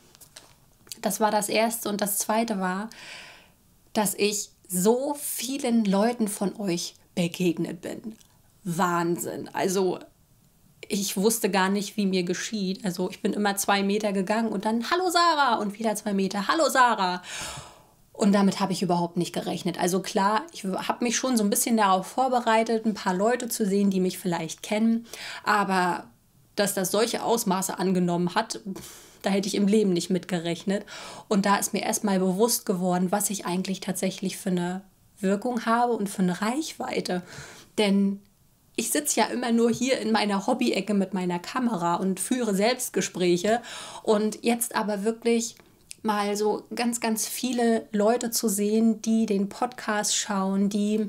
Speaker 1: Das war das Erste. Und das Zweite war, dass ich so vielen Leuten von euch begegnet bin. Wahnsinn. Also ich wusste gar nicht, wie mir geschieht. Also ich bin immer zwei Meter gegangen und dann Hallo Sarah und wieder zwei Meter Hallo Sarah. Und damit habe ich überhaupt nicht gerechnet. Also klar, ich habe mich schon so ein bisschen darauf vorbereitet, ein paar Leute zu sehen, die mich vielleicht kennen. Aber dass das solche Ausmaße angenommen hat, da hätte ich im Leben nicht mit gerechnet. Und da ist mir erstmal bewusst geworden, was ich eigentlich tatsächlich für eine Wirkung habe und für eine Reichweite. Denn ich sitze ja immer nur hier in meiner Hobby-Ecke mit meiner Kamera und führe Selbstgespräche. Und jetzt aber wirklich mal so ganz, ganz viele Leute zu sehen, die den Podcast schauen, die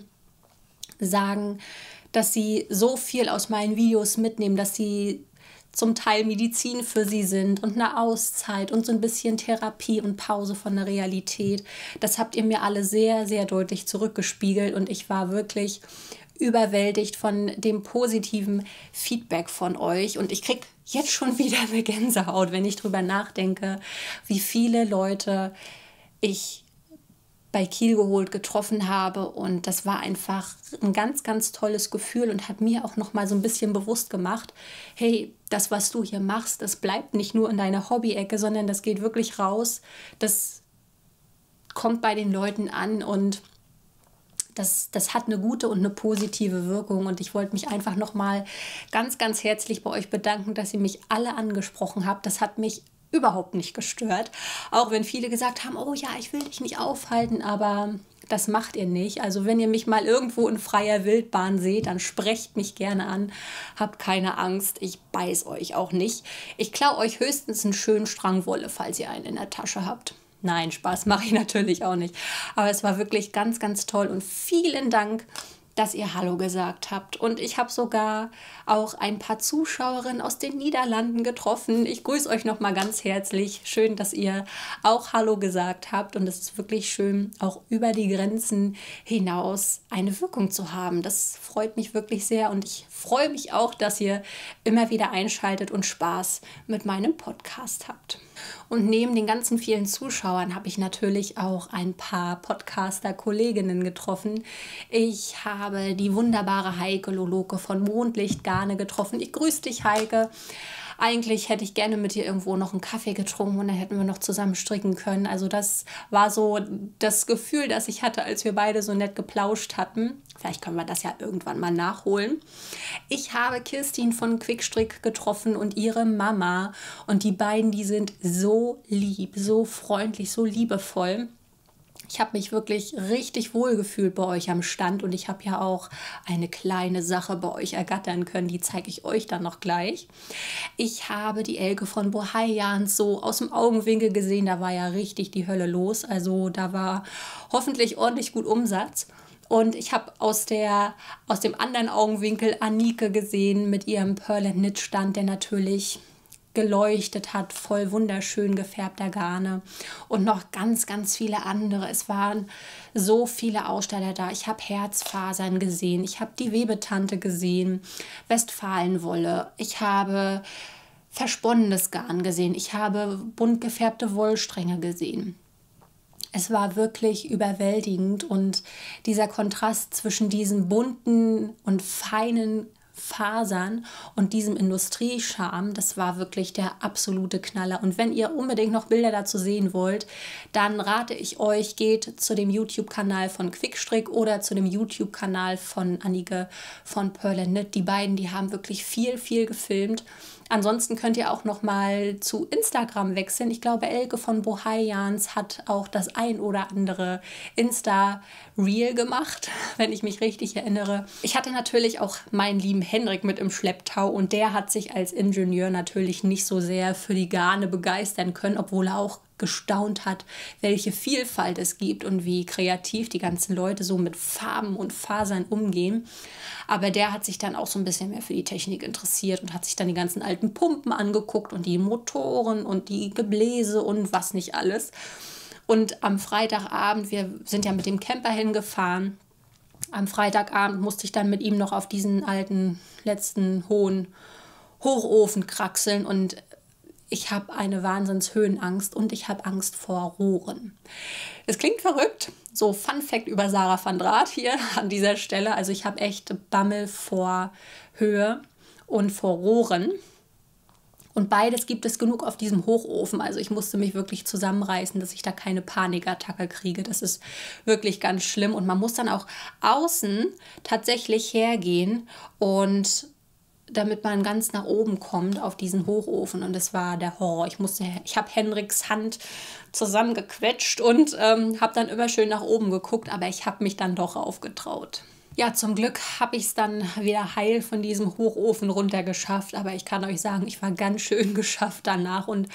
Speaker 1: sagen, dass sie so viel aus meinen Videos mitnehmen, dass sie zum Teil Medizin für sie sind und eine Auszeit und so ein bisschen Therapie und Pause von der Realität. Das habt ihr mir alle sehr, sehr deutlich zurückgespiegelt und ich war wirklich überwältigt von dem positiven Feedback von euch. Und ich kriege jetzt schon wieder eine Gänsehaut, wenn ich drüber nachdenke, wie viele Leute ich bei Kiel geholt getroffen habe. Und das war einfach ein ganz, ganz tolles Gefühl und hat mir auch noch mal so ein bisschen bewusst gemacht, hey, das, was du hier machst, das bleibt nicht nur in deiner Hobby-Ecke, sondern das geht wirklich raus. Das kommt bei den Leuten an und Das, das hat eine gute und eine positive Wirkung. Und ich wollte mich einfach nochmal ganz, ganz herzlich bei euch bedanken, dass ihr mich alle angesprochen habt. Das hat mich überhaupt nicht gestört. Auch wenn viele gesagt haben, oh ja, ich will dich nicht aufhalten, aber das macht ihr nicht. Also wenn ihr mich mal irgendwo in freier Wildbahn seht, dann sprecht mich gerne an. Habt keine Angst, ich beiß euch auch nicht. Ich klaue euch höchstens einen schönen Strang Wolle, falls ihr einen in der Tasche habt. Nein, Spaß mache ich natürlich auch nicht. Aber es war wirklich ganz, ganz toll und vielen Dank, dass ihr Hallo gesagt habt. Und ich habe sogar auch ein paar Zuschauerinnen aus den Niederlanden getroffen. Ich grüße euch nochmal ganz herzlich. Schön, dass ihr auch Hallo gesagt habt. Und es ist wirklich schön, auch über die Grenzen hinaus eine Wirkung zu haben. Das freut mich wirklich sehr. Und ich freue mich auch, dass ihr immer wieder einschaltet und Spaß mit meinem Podcast habt. Und neben den ganzen vielen Zuschauern habe ich natürlich auch ein paar Podcaster-Kolleginnen getroffen. Ich habe die wunderbare Heike Loloke von Mondlicht Garne getroffen. Ich grüße dich, Heike. Eigentlich hätte ich gerne mit dir irgendwo noch einen Kaffee getrunken und dann hätten wir noch zusammen stricken können. Also das war so das Gefühl, das ich hatte, als wir beide so nett geplauscht hatten. Vielleicht können wir das ja irgendwann mal nachholen. Ich habe Kirstin von Quickstrick getroffen und ihre Mama. Und die beiden, die sind so lieb, so freundlich, so liebevoll. Ich habe mich wirklich richtig wohl gefühlt bei euch am Stand und ich habe ja auch eine kleine Sache bei euch ergattern können, die zeige ich euch dann noch gleich. Ich habe die Elke von Bohai-Jans so aus dem Augenwinkel gesehen, da war ja richtig die Hölle los, also da war hoffentlich ordentlich gut Umsatz. Und ich habe aus, der, aus dem anderen Augenwinkel Anike gesehen mit ihrem Pearl and Knit Stand, der natürlich geleuchtet hat, voll wunderschön gefärbter Garne und noch ganz, ganz viele andere. Es waren so viele Aussteller da. Ich habe Herzfasern gesehen, ich habe die Webetante gesehen, Westfalenwolle, ich habe versponnenes Garn gesehen, ich habe bunt gefärbte Wollstränge gesehen. Es war wirklich überwältigend und dieser Kontrast zwischen diesen bunten und feinen Fasern und diesem Industriescharme, das war wirklich der absolute Knaller. Und wenn ihr unbedingt noch Bilder dazu sehen wollt, dann rate ich euch, geht zu dem YouTube-Kanal von Quickstrick oder zu dem YouTube-Kanal von Anike von Pearl and Knit. Die beiden, die haben wirklich viel, viel gefilmt. Ansonsten könnt ihr auch noch mal zu Instagram wechseln. Ich glaube, Elke von Bohai-Jans hat auch das ein oder andere Insta-Reel gemacht, wenn ich mich richtig erinnere. Ich hatte natürlich auch meinen lieben Henrik mit im Schlepptau und der hat sich als Ingenieur natürlich nicht so sehr für die Garne begeistern können, obwohl er auch gestaunt hat, welche Vielfalt es gibt und wie kreativ die ganzen Leute so mit Farben und Fasern umgehen. Aber der hat sich dann auch so ein bisschen mehr für die Technik interessiert und hat sich dann die ganzen alten Pumpen angeguckt und die Motoren und die Gebläse und was nicht alles. Und am Freitagabend, wir sind ja mit dem Camper hingefahren, am Freitagabend musste ich dann mit ihm noch auf diesen alten, letzten, hohen Hochofen kraxeln und ich habe eine Wahnsinnshöhenangst und ich habe Angst vor Rohren. Es klingt verrückt, so Fun Fact über Sarah van Draat hier an dieser Stelle. Also ich habe echt Bammel vor Höhe und vor Rohren. Und beides gibt es genug auf diesem Hochofen. Also ich musste mich wirklich zusammenreißen, dass ich da keine Panikattacke kriege. Das ist wirklich ganz schlimm. Und man muss dann auch außen tatsächlich hergehen und damit man ganz nach oben kommt auf diesen Hochofen. Und das war der Horror. Ich musste, ich habe Henriks Hand zusammengequetscht und ähm, habe dann immer schön nach oben geguckt, aber ich habe mich dann doch aufgetraut. Ja, zum Glück habe ich es dann wieder heil von diesem Hochofen runter geschafft, aber ich kann euch sagen, ich war ganz schön geschafft danach und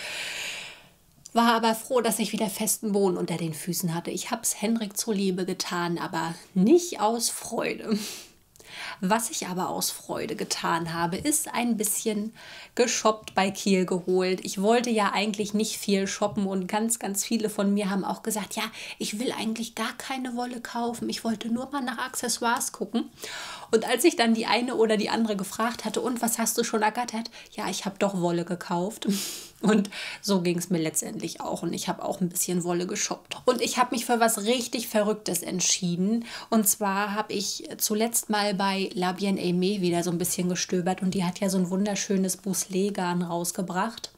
Speaker 1: war aber froh, dass ich wieder festen Boden unter den Füßen hatte. Ich habe es Henrik zuliebe getan, aber nicht aus Freude. Was ich aber aus Freude getan habe, ist ein bisschen geshoppt bei Kiel geholt. Ich wollte ja eigentlich nicht viel shoppen und ganz, ganz viele von mir haben auch gesagt, ja, ich will eigentlich gar keine Wolle kaufen. Ich wollte nur mal nach Accessoires gucken. Und als ich dann die eine oder die andere gefragt hatte, und was hast du schon ergattert? Ja, ich habe doch Wolle gekauft. Und so ging es mir letztendlich auch. Und ich habe auch ein bisschen Wolle geshoppt. Und ich habe mich für was richtig Verrücktes entschieden. Und zwar habe ich zuletzt mal bei La Bien-Aimée wieder so ein bisschen gestöbert. Und die hat ja so ein wunderschönes Bousselet-Garn rausgebracht.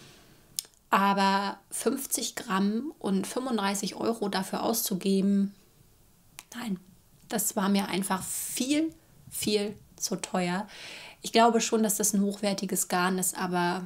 Speaker 1: Aber fünfzig Gramm und fünfunddreißig Euro dafür auszugeben, nein, das war mir einfach viel, viel zu teuer. Ich glaube schon, dass das ein hochwertiges Garn ist, aber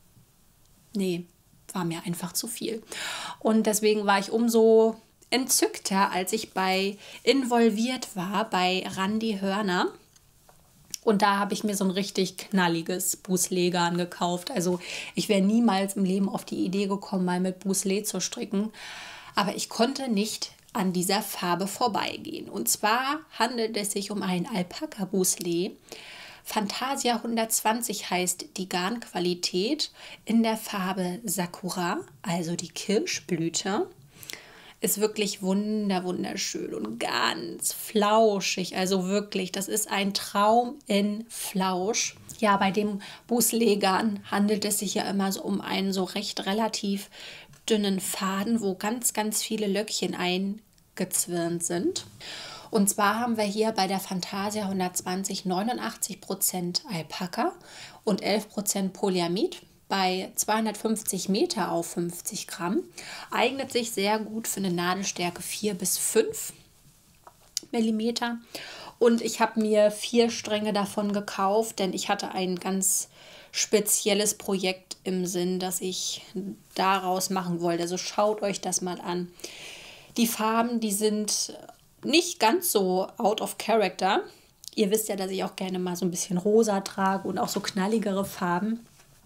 Speaker 1: nee, war mir einfach zu viel. Und deswegen war ich umso entzückter, als ich bei involviert war bei Randi Hörner. Und da habe ich mir so ein richtig knalliges Bousselet-Garn gekauft. Also ich wäre niemals im Leben auf die Idee gekommen, mal mit Bousselet zu stricken. Aber ich konnte nicht an dieser Farbe vorbeigehen. Und zwar handelt es sich um ein Alpaka-Bousselet. Fantasia hundertzwanzig heißt die Garnqualität, in der Farbe Sakura, also die Kirschblüte. Ist wirklich wunder, wunderschön und ganz flauschig. Also wirklich, das ist ein Traum in Flausch. Ja, bei dem Buslegarn handelt es sich ja immer so um einen so recht relativ dünnen Faden, wo ganz, ganz viele Löckchen eingezwirnt sind. Und zwar haben wir hier bei der Fantasia hundertzwanzig neunundachtzig Prozent Alpaka und elf Prozent Polyamid bei zweihundertfünfzig Meter auf fünfzig Gramm. Eignet sich sehr gut für eine Nadelstärke vier bis fünf Millimeter. Und ich habe mir vier Stränge davon gekauft, denn ich hatte ein ganz spezielles Projekt im Sinn, das ich daraus machen wollte. Also schaut euch das mal an. Die Farben, die sind nicht ganz so out of character. Ihr wisst ja, dass ich auch gerne mal so ein bisschen rosa trage und auch so knalligere Farben.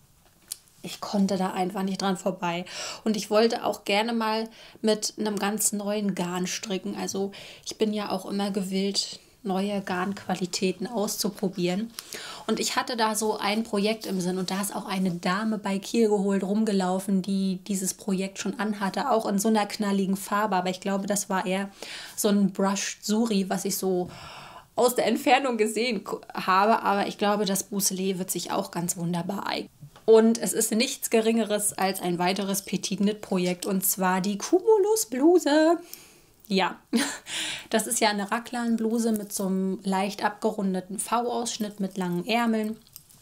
Speaker 1: Ich konnte da einfach nicht dran vorbei. Und ich wollte auch gerne mal mit einem ganz neuen Garn stricken. Also ich bin ja auch immer gewillt, neue Garnqualitäten auszuprobieren. Und ich hatte da so ein Projekt im Sinn und da ist auch eine Dame bei Kiel geholt rumgelaufen, die dieses Projekt schon anhatte, auch in so einer knalligen Farbe. Aber ich glaube, das war eher so ein Brushed Suri, was ich so aus der Entfernung gesehen habe. Aber ich glaube, das Buselé wird sich auch ganz wunderbar eignen. Und es ist nichts Geringeres als ein weiteres Petit Knit Projekt und zwar die Cumulus Bluse. Ja, das ist ja eine Raglan-Bluse mit so einem leicht abgerundeten V-Ausschnitt mit langen Ärmeln.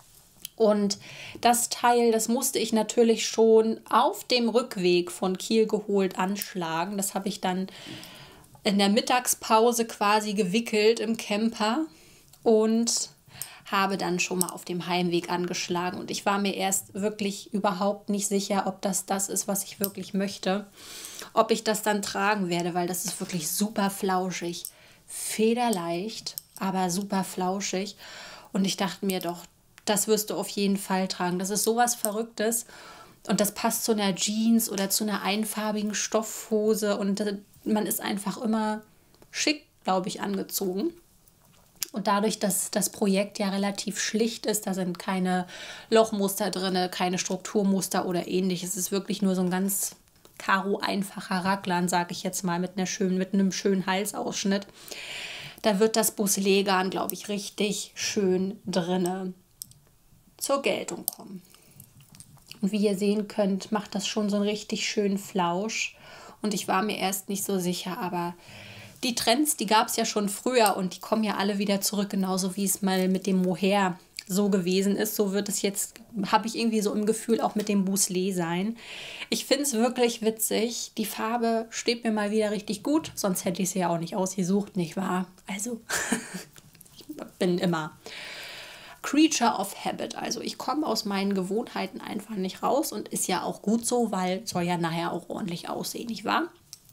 Speaker 1: Und das Teil, das musste ich natürlich schon auf dem Rückweg von Kiel geholt anschlagen. Das habe ich dann in der Mittagspause quasi gewickelt im Camper und habe dann schon mal auf dem Heimweg angeschlagen. Und ich war mir erst wirklich überhaupt nicht sicher, ob das das ist, was ich wirklich möchte. Ob ich das dann tragen werde, weil das ist wirklich super flauschig. Federleicht, aber super flauschig. Und ich dachte mir doch, das wirst du auf jeden Fall tragen. Das ist sowas Verrücktes. Und das passt zu einer Jeans oder zu einer einfarbigen Stoffhose. Und man ist einfach immer schick, glaube ich, angezogen. Und dadurch, dass das Projekt ja relativ schlicht ist, da sind keine Lochmuster drin, keine Strukturmuster oder ähnliches. Es ist wirklich nur so ein ganz Karo einfacher Raglan, sage ich jetzt mal, mit, einer schönen, mit einem schönen Halsausschnitt. Da wird das Buselé-Garn, glaube ich, richtig schön drinne zur Geltung kommen. Und wie ihr sehen könnt, macht das schon so einen richtig schönen Flausch. Und ich war mir erst nicht so sicher, aber die Trends, die gab es ja schon früher und die kommen ja alle wieder zurück, genauso wie es mal mit dem Mohair so gewesen ist. So wird es jetzt, habe ich irgendwie so im Gefühl, auch mit dem Buselé sein. Ich finde es wirklich witzig. Die Farbe steht mir mal wieder richtig gut, sonst hätte ich sie ja auch nicht ausgesucht, nicht wahr? Also, ich bin immer Creature of Habit. Also ich komme aus meinen Gewohnheiten einfach nicht raus und ist ja auch gut so, weil soll ja nachher auch ordentlich aussehen, nicht wahr?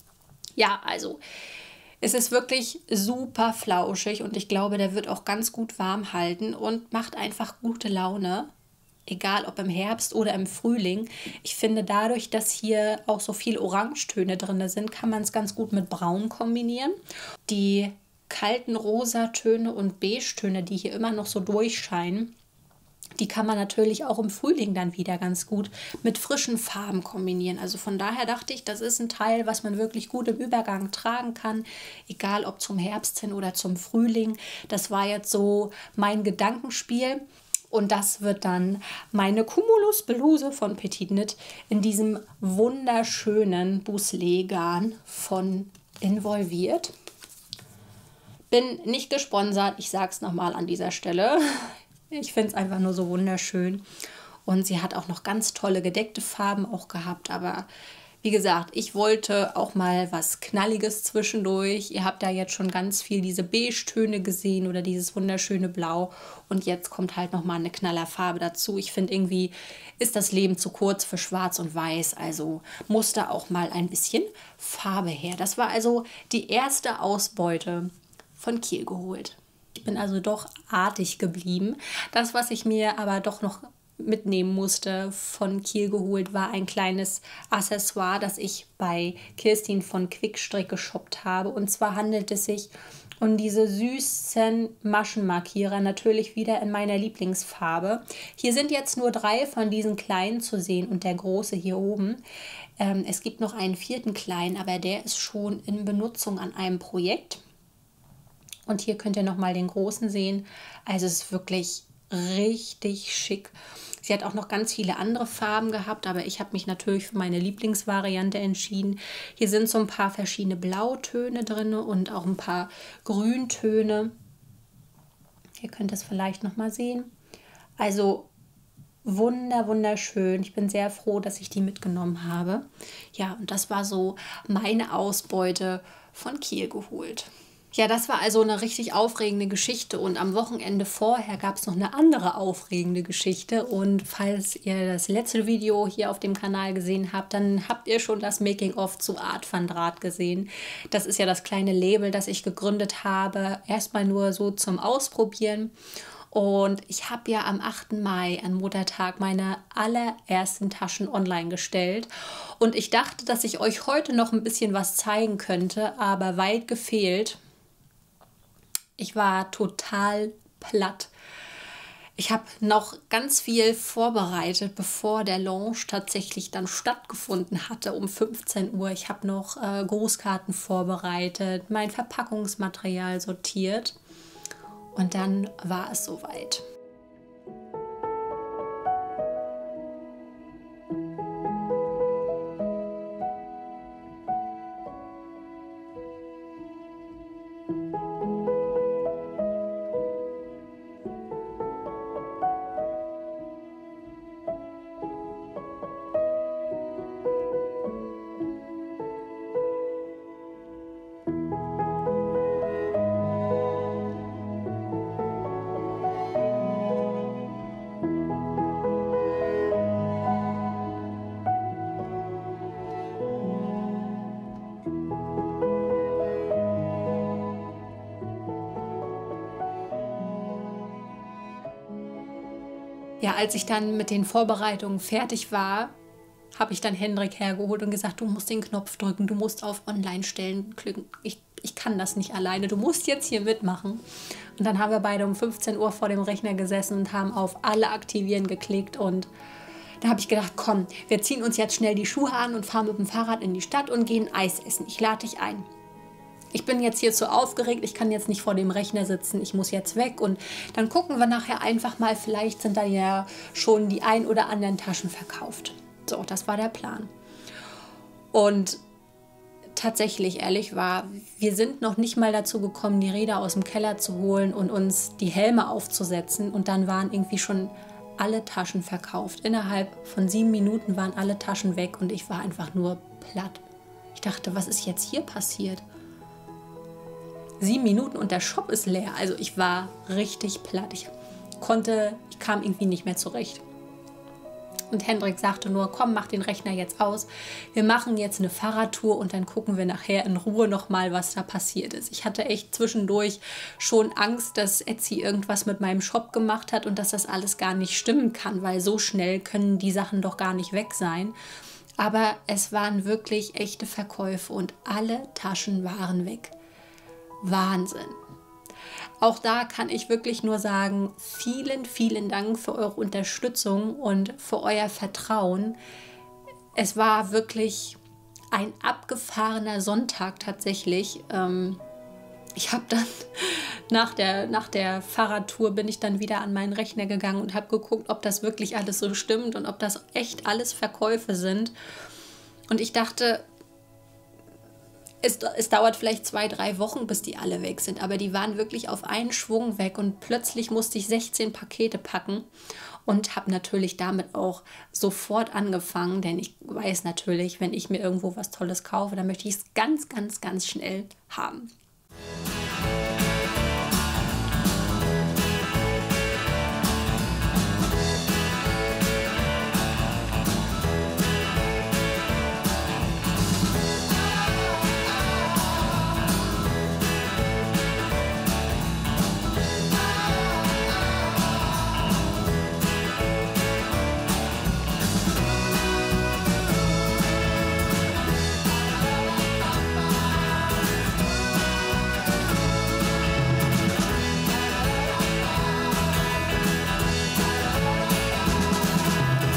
Speaker 1: Ja, also es ist wirklich super flauschig und ich glaube, der wird auch ganz gut warm halten und macht einfach gute Laune, egal ob im Herbst oder im Frühling. Ich finde, dadurch, dass hier auch so viel Orangetöne drin sind, kann man es ganz gut mit Braun kombinieren. Die kalten Rosatöne und Beige-Töne, die hier immer noch so durchscheinen, die kann man natürlich auch im Frühling dann wieder ganz gut mit frischen Farben kombinieren. Also von daher dachte ich, das ist ein Teil, was man wirklich gut im Übergang tragen kann, egal ob zum Herbst hin oder zum Frühling. Das war jetzt so mein Gedankenspiel. Und das wird dann meine Cumulus Bluse von Petit Knit in diesem wunderschönen Buselé-Garn von Involviert. Bin nicht gesponsert, ich sage es nochmal an dieser Stelle. Ich finde es einfach nur so wunderschön. Und sie hat auch noch ganz tolle gedeckte Farben auch gehabt. Aber wie gesagt, ich wollte auch mal was Knalliges zwischendurch. Ihr habt da jetzt schon ganz viel diese Beige-Töne gesehen oder dieses wunderschöne Blau. Und jetzt kommt halt nochmal eine Knallerfarbe dazu. Ich finde irgendwie, ist das Leben zu kurz für Schwarz und Weiß. Also muss da auch mal ein bisschen Farbe her. Das war also die erste Ausbeute von Kiel geholt. Ich bin also doch artig geblieben. Das, was ich mir aber doch noch mitnehmen musste, von Kiel geholt, war ein kleines Accessoire, das ich bei Kirstin von Quickstrick geshoppt habe. Und zwar handelt es sich um diese süßen Maschenmarkierer, natürlich wieder in meiner Lieblingsfarbe. Hier sind jetzt nur drei von diesen kleinen zu sehen und der große hier oben. Ähm, es gibt noch einen vierten kleinen, aber der ist schon in Benutzung an einem Projekt. Und hier könnt ihr nochmal den großen sehen. Also es ist wirklich richtig schick. Sie hat auch noch ganz viele andere Farben gehabt, aber ich habe mich natürlich für meine Lieblingsvariante entschieden. Hier sind so ein paar verschiedene Blautöne drin und auch ein paar Grüntöne. Ihr könnt es vielleicht noch mal sehen. Also wunder, wunderschön. Ich bin sehr froh, dass ich die mitgenommen habe. Ja, und das war so meine Ausbeute von Kiel geholt. Ja, das war also eine richtig aufregende Geschichte und am Wochenende vorher gab es noch eine andere aufregende Geschichte und falls ihr das letzte Video hier auf dem Kanal gesehen habt, dann habt ihr schon das Making-of zu Art van Draht gesehen. Das ist ja das kleine Label, das ich gegründet habe, erstmal nur so zum Ausprobieren. Und ich habe ja am achten Mai, an Muttertag, meine allerersten Taschen online gestellt. Und ich dachte, dass ich euch heute noch ein bisschen was zeigen könnte, aber weit gefehlt. Ich war total platt. Ich habe noch ganz viel vorbereitet, bevor der Launch tatsächlich dann stattgefunden hatte um fünfzehn Uhr. Ich habe noch äh, Grußkarten vorbereitet, mein Verpackungsmaterial sortiert und dann war es soweit. Ja, als ich dann mit den Vorbereitungen fertig war, habe ich dann Hendrik hergeholt und gesagt, du musst den Knopf drücken, du musst auf Online stellen klicken. Ich, ich kann das nicht alleine, du musst jetzt hier mitmachen. Und dann haben wir beide um fünfzehn Uhr vor dem Rechner gesessen und haben auf alle aktivieren geklickt. Und da habe ich gedacht, komm, wir ziehen uns jetzt schnell die Schuhe an und fahren mit dem Fahrrad in die Stadt und gehen Eis essen. Ich lade dich ein. Ich bin jetzt hier zu aufgeregt, ich kann jetzt nicht vor dem Rechner sitzen, ich muss jetzt weg und dann gucken wir nachher einfach mal, vielleicht sind da ja schon die ein oder anderen Taschen verkauft. So, das war der Plan. Und tatsächlich, ehrlich war, wir sind noch nicht mal dazu gekommen, die Räder aus dem Keller zu holen und uns die Helme aufzusetzen und dann waren irgendwie schon alle Taschen verkauft. Innerhalb von sieben Minuten waren alle Taschen weg und ich war einfach nur platt. Ich dachte, was ist jetzt hier passiert? Sieben Minuten und der Shop ist leer. Also ich war richtig platt. Ich konnte, ich kam irgendwie nicht mehr zurecht. Und Hendrik sagte nur, komm, mach den Rechner jetzt aus. Wir machen jetzt eine Fahrradtour und dann gucken wir nachher in Ruhe nochmal, was da passiert ist. Ich hatte echt zwischendurch schon Angst, dass Etsy irgendwas mit meinem Shop gemacht hat und dass das alles gar nicht stimmen kann, weil so schnell können die Sachen doch gar nicht weg sein. Aber es waren wirklich echte Verkäufe und alle Taschen waren weg. Wahnsinn. Auch da kann ich wirklich nur sagen, vielen, vielen Dank für eure Unterstützung und für euer Vertrauen. Es war wirklich ein abgefahrener Sonntag tatsächlich. Ich habe dann nach der, nach der Fahrradtour bin ich dann wieder an meinen Rechner gegangen und habe geguckt, ob das wirklich alles so stimmt und ob das echt alles Verkäufe sind. Und ich dachte, Es, es dauert vielleicht zwei, drei Wochen, bis die alle weg sind, aber die waren wirklich auf einen Schwung weg und plötzlich musste ich sechzehn Pakete packen und habe natürlich damit auch sofort angefangen, denn ich weiß natürlich, wenn ich mir irgendwo was Tolles kaufe, dann möchte ich es ganz, ganz, ganz schnell haben.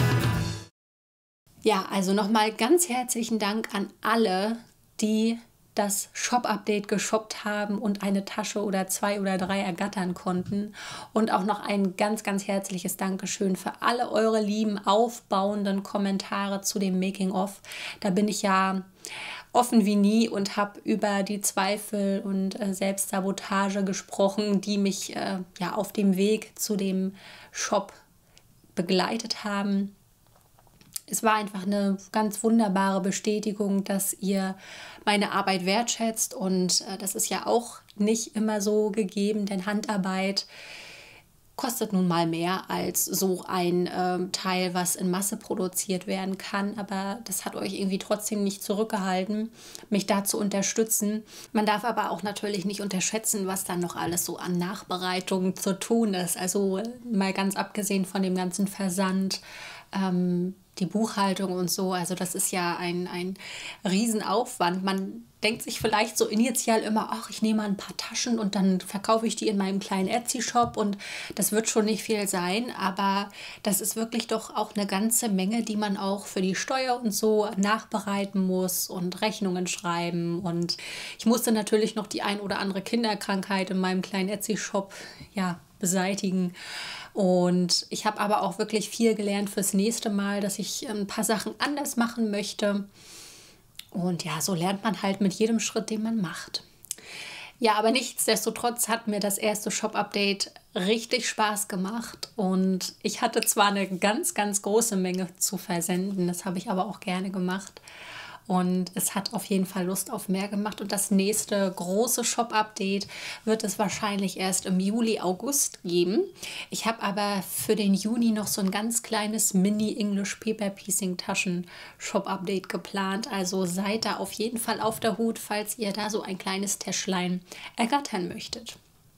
Speaker 1: Ja, also nochmal ganz herzlichen Dank an alle, die das Shop-Update geshoppt haben und eine Tasche oder zwei oder drei ergattern konnten. Und auch noch ein ganz, ganz herzliches Dankeschön für alle eure lieben, aufbauenden Kommentare zu dem Making-of. Da bin ich ja offen wie nie und habe über die Zweifel und äh, Selbstsabotage gesprochen, die mich äh, ja auf dem Weg zu dem Shop begleitet haben. Es war einfach eine ganz wunderbare Bestätigung, dass ihr meine Arbeit wertschätzt, und äh, das ist ja auch nicht immer so gegeben, denn Handarbeit kostet nun mal mehr als so ein ähm, Teil, was in Masse produziert werden kann. Aber das hat euch irgendwie trotzdem nicht zurückgehalten, mich da zu unterstützen. Man darf aber auch natürlich nicht unterschätzen, was dann noch alles so an Nachbereitungen zu tun ist. Also mal ganz abgesehen von dem ganzen Versand, ähm, die Buchhaltung und so. Also das ist ja ein, ein Riesenaufwand. Man denkt sich vielleicht so initial immer, ach, ich nehme mal ein paar Taschen und dann verkaufe ich die in meinem kleinen Etsy-Shop und das wird schon nicht viel sein, aber das ist wirklich doch auch eine ganze Menge, die man auch für die Steuer und so nachbereiten muss und Rechnungen schreiben. Und ich musste natürlich noch die ein oder andere Kinderkrankheit in meinem kleinen Etsy-Shop, ja, beseitigen. Und ich habe aber auch wirklich viel gelernt fürs nächste Mal, dass ich ein paar Sachen anders machen möchte. Und ja, so lernt man halt mit jedem Schritt, den man macht. Ja, aber nichtsdestotrotz hat mir das erste Shop-Update richtig Spaß gemacht. Und ich hatte zwar eine ganz, ganz große Menge zu versenden, das habe ich aber auch gerne gemacht. Und es hat auf jeden Fall Lust auf mehr gemacht. Und das nächste große Shop-Update wird es wahrscheinlich erst im Juli, August geben. Ich habe aber für den Juni noch so ein ganz kleines Mini-English-Paper-Piecing-Taschen-Shop-Update geplant. Also seid da auf jeden Fall auf der Hut, falls ihr da so ein kleines Täschlein ergattern möchtet.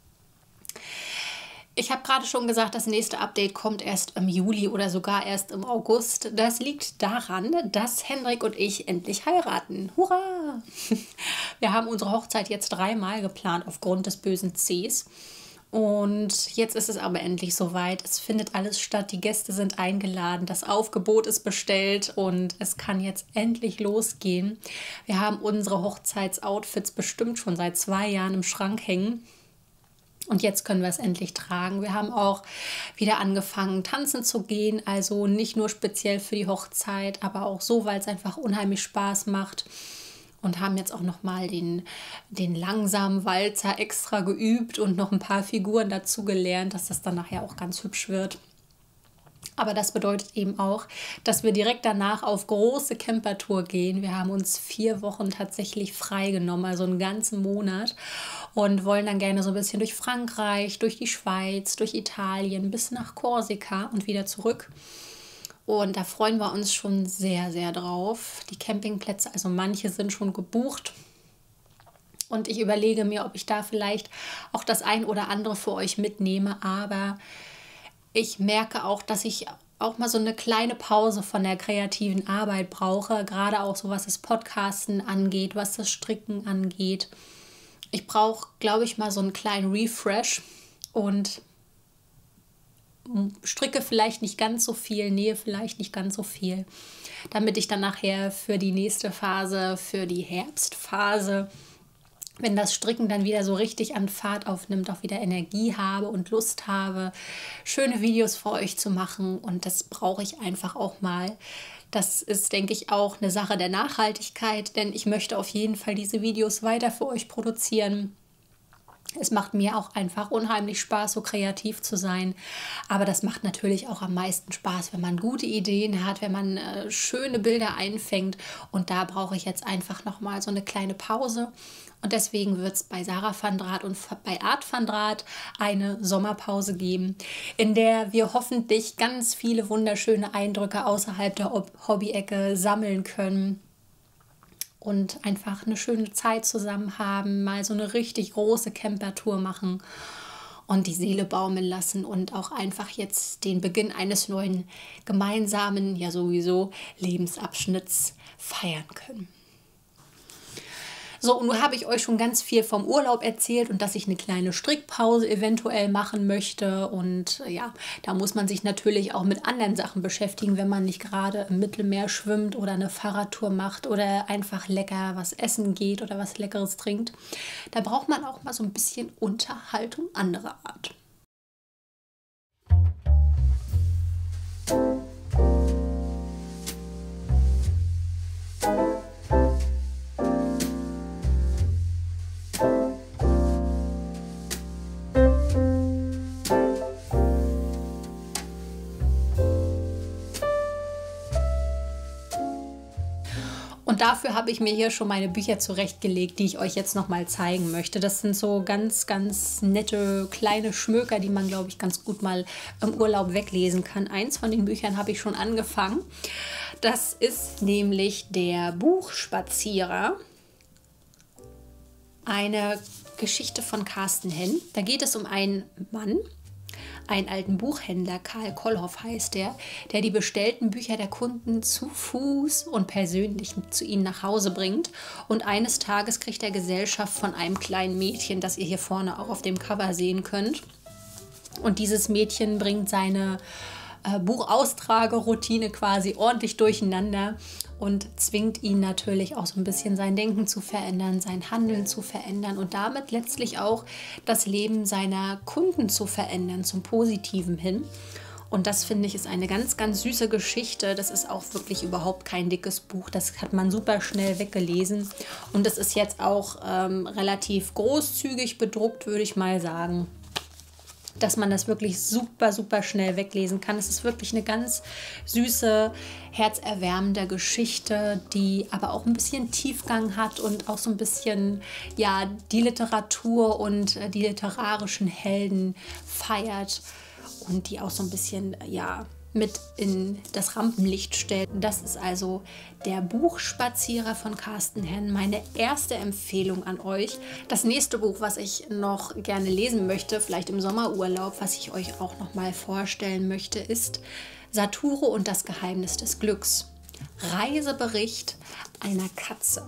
Speaker 1: Ich habe gerade schon gesagt, das nächste Update kommt erst im Juli oder sogar erst im August. Das liegt daran, dass Hendrik und ich endlich heiraten. Hurra! Wir haben unsere Hochzeit jetzt dreimal geplant aufgrund des bösen Cs. Und jetzt ist es aber endlich soweit. Es findet alles statt, die Gäste sind eingeladen, das Aufgebot ist bestellt und es kann jetzt endlich losgehen. Wir haben unsere Hochzeitsoutfits bestimmt schon seit zwei Jahren im Schrank hängen. Und jetzt können wir es endlich tragen. Wir haben auch wieder angefangen, tanzen zu gehen. Also nicht nur speziell für die Hochzeit, aber auch so, weil es einfach unheimlich Spaß macht. Und haben jetzt auch nochmal den, den langsamen Walzer extra geübt und noch ein paar Figuren dazu gelernt, dass das dann nachher auch ganz hübsch wird. Aber das bedeutet eben auch, dass wir direkt danach auf große Campertour gehen. Wir haben uns vier Wochen tatsächlich freigenommen, also einen ganzen Monat. Und wollen dann gerne so ein bisschen durch Frankreich, durch die Schweiz, durch Italien bis nach Korsika und wieder zurück. Und da freuen wir uns schon sehr, sehr drauf. Die Campingplätze, also manche sind schon gebucht. Und ich überlege mir, ob ich da vielleicht auch das ein oder andere für euch mitnehme. Aber ich merke auch, dass ich auch mal so eine kleine Pause von der kreativen Arbeit brauche. Gerade auch so, was das Podcasten angeht, was das Stricken angeht. Ich brauche, glaube ich, mal so einen kleinen Refresh und stricke vielleicht nicht ganz so viel, nähe vielleicht nicht ganz so viel, damit ich dann nachher für die nächste Phase, für die Herbstphase, wenn das Stricken dann wieder so richtig an Fahrt aufnimmt, auch wieder Energie habe und Lust habe, schöne Videos für euch zu machen. Und das brauche ich einfach auch mal. Das ist, denke ich, auch eine Sache der Nachhaltigkeit, denn ich möchte auf jeden Fall diese Videos weiter für euch produzieren. Es macht mir auch einfach unheimlich Spaß, so kreativ zu sein. Aber das macht natürlich auch am meisten Spaß, wenn man gute Ideen hat, wenn man äh, schöne Bilder einfängt. Und da brauche ich jetzt einfach nochmal so eine kleine Pause. Und deswegen wird es bei Sarah van Draat und bei Art van Draat eine Sommerpause geben, in der wir hoffentlich ganz viele wunderschöne Eindrücke außerhalb der Hobby-Ecke sammeln können. Und einfach eine schöne Zeit zusammen haben, mal so eine richtig große Campertour machen und die Seele baumeln lassen und auch einfach jetzt den Beginn eines neuen gemeinsamen, ja sowieso, Lebensabschnitts feiern können. So, und nun habe ich euch schon ganz viel vom Urlaub erzählt und dass ich eine kleine Strickpause eventuell machen möchte. Und äh, ja, da muss man sich natürlich auch mit anderen Sachen beschäftigen, wenn man nicht gerade im Mittelmeer schwimmt oder eine Fahrradtour macht oder einfach lecker was essen geht oder was Leckeres trinkt. Da braucht man auch mal so ein bisschen Unterhaltung anderer Art. Und dafür habe ich mir hier schon meine Bücher zurechtgelegt, die ich euch jetzt nochmal zeigen möchte. Das sind so ganz, ganz nette kleine Schmöker, die man, glaube ich, ganz gut mal im Urlaub weglesen kann. Eins von den Büchern habe ich schon angefangen. Das ist nämlich der Buchspazierer. Eine Geschichte von Carsten Henn. Da geht es um einen Mann, einen alten Buchhändler, Karl Kollhoff heißt der, der die bestellten Bücher der Kunden zu Fuß und persönlich zu ihnen nach Hause bringt. Und eines Tages kriegt er Gesellschaft von einem kleinen Mädchen, das ihr hier vorne auch auf dem Cover sehen könnt. Und dieses Mädchen bringt seine äh, Buchaustrageroutine quasi ordentlich durcheinander und zwingt ihn natürlich auch so ein bisschen sein Denken zu verändern, sein Handeln zu verändern und damit letztlich auch das Leben seiner Kunden zu verändern, zum Positiven hin. Und das, finde ich, ist eine ganz, ganz süße Geschichte. Das ist auch wirklich überhaupt kein dickes Buch. Das hat man super schnell weggelesen. Und das ist jetzt auch ähm, relativ großzügig bedruckt, würde ich mal sagen, dass man das wirklich super, super schnell weglesen kann. Es ist wirklich eine ganz süße, herzerwärmende Geschichte, die aber auch ein bisschen Tiefgang hat und auch so ein bisschen, ja, die Literatur und die literarischen Helden feiert und die auch so ein bisschen, ja, mit in das Rampenlicht stellt. Das ist also der Buchspazierer von Carsten Henn, meine erste Empfehlung an euch. Das nächste Buch, was ich noch gerne lesen möchte, vielleicht im Sommerurlaub, was ich euch auch noch mal vorstellen möchte, ist Saturo und das Geheimnis des Glücks. Reisebericht einer Katze.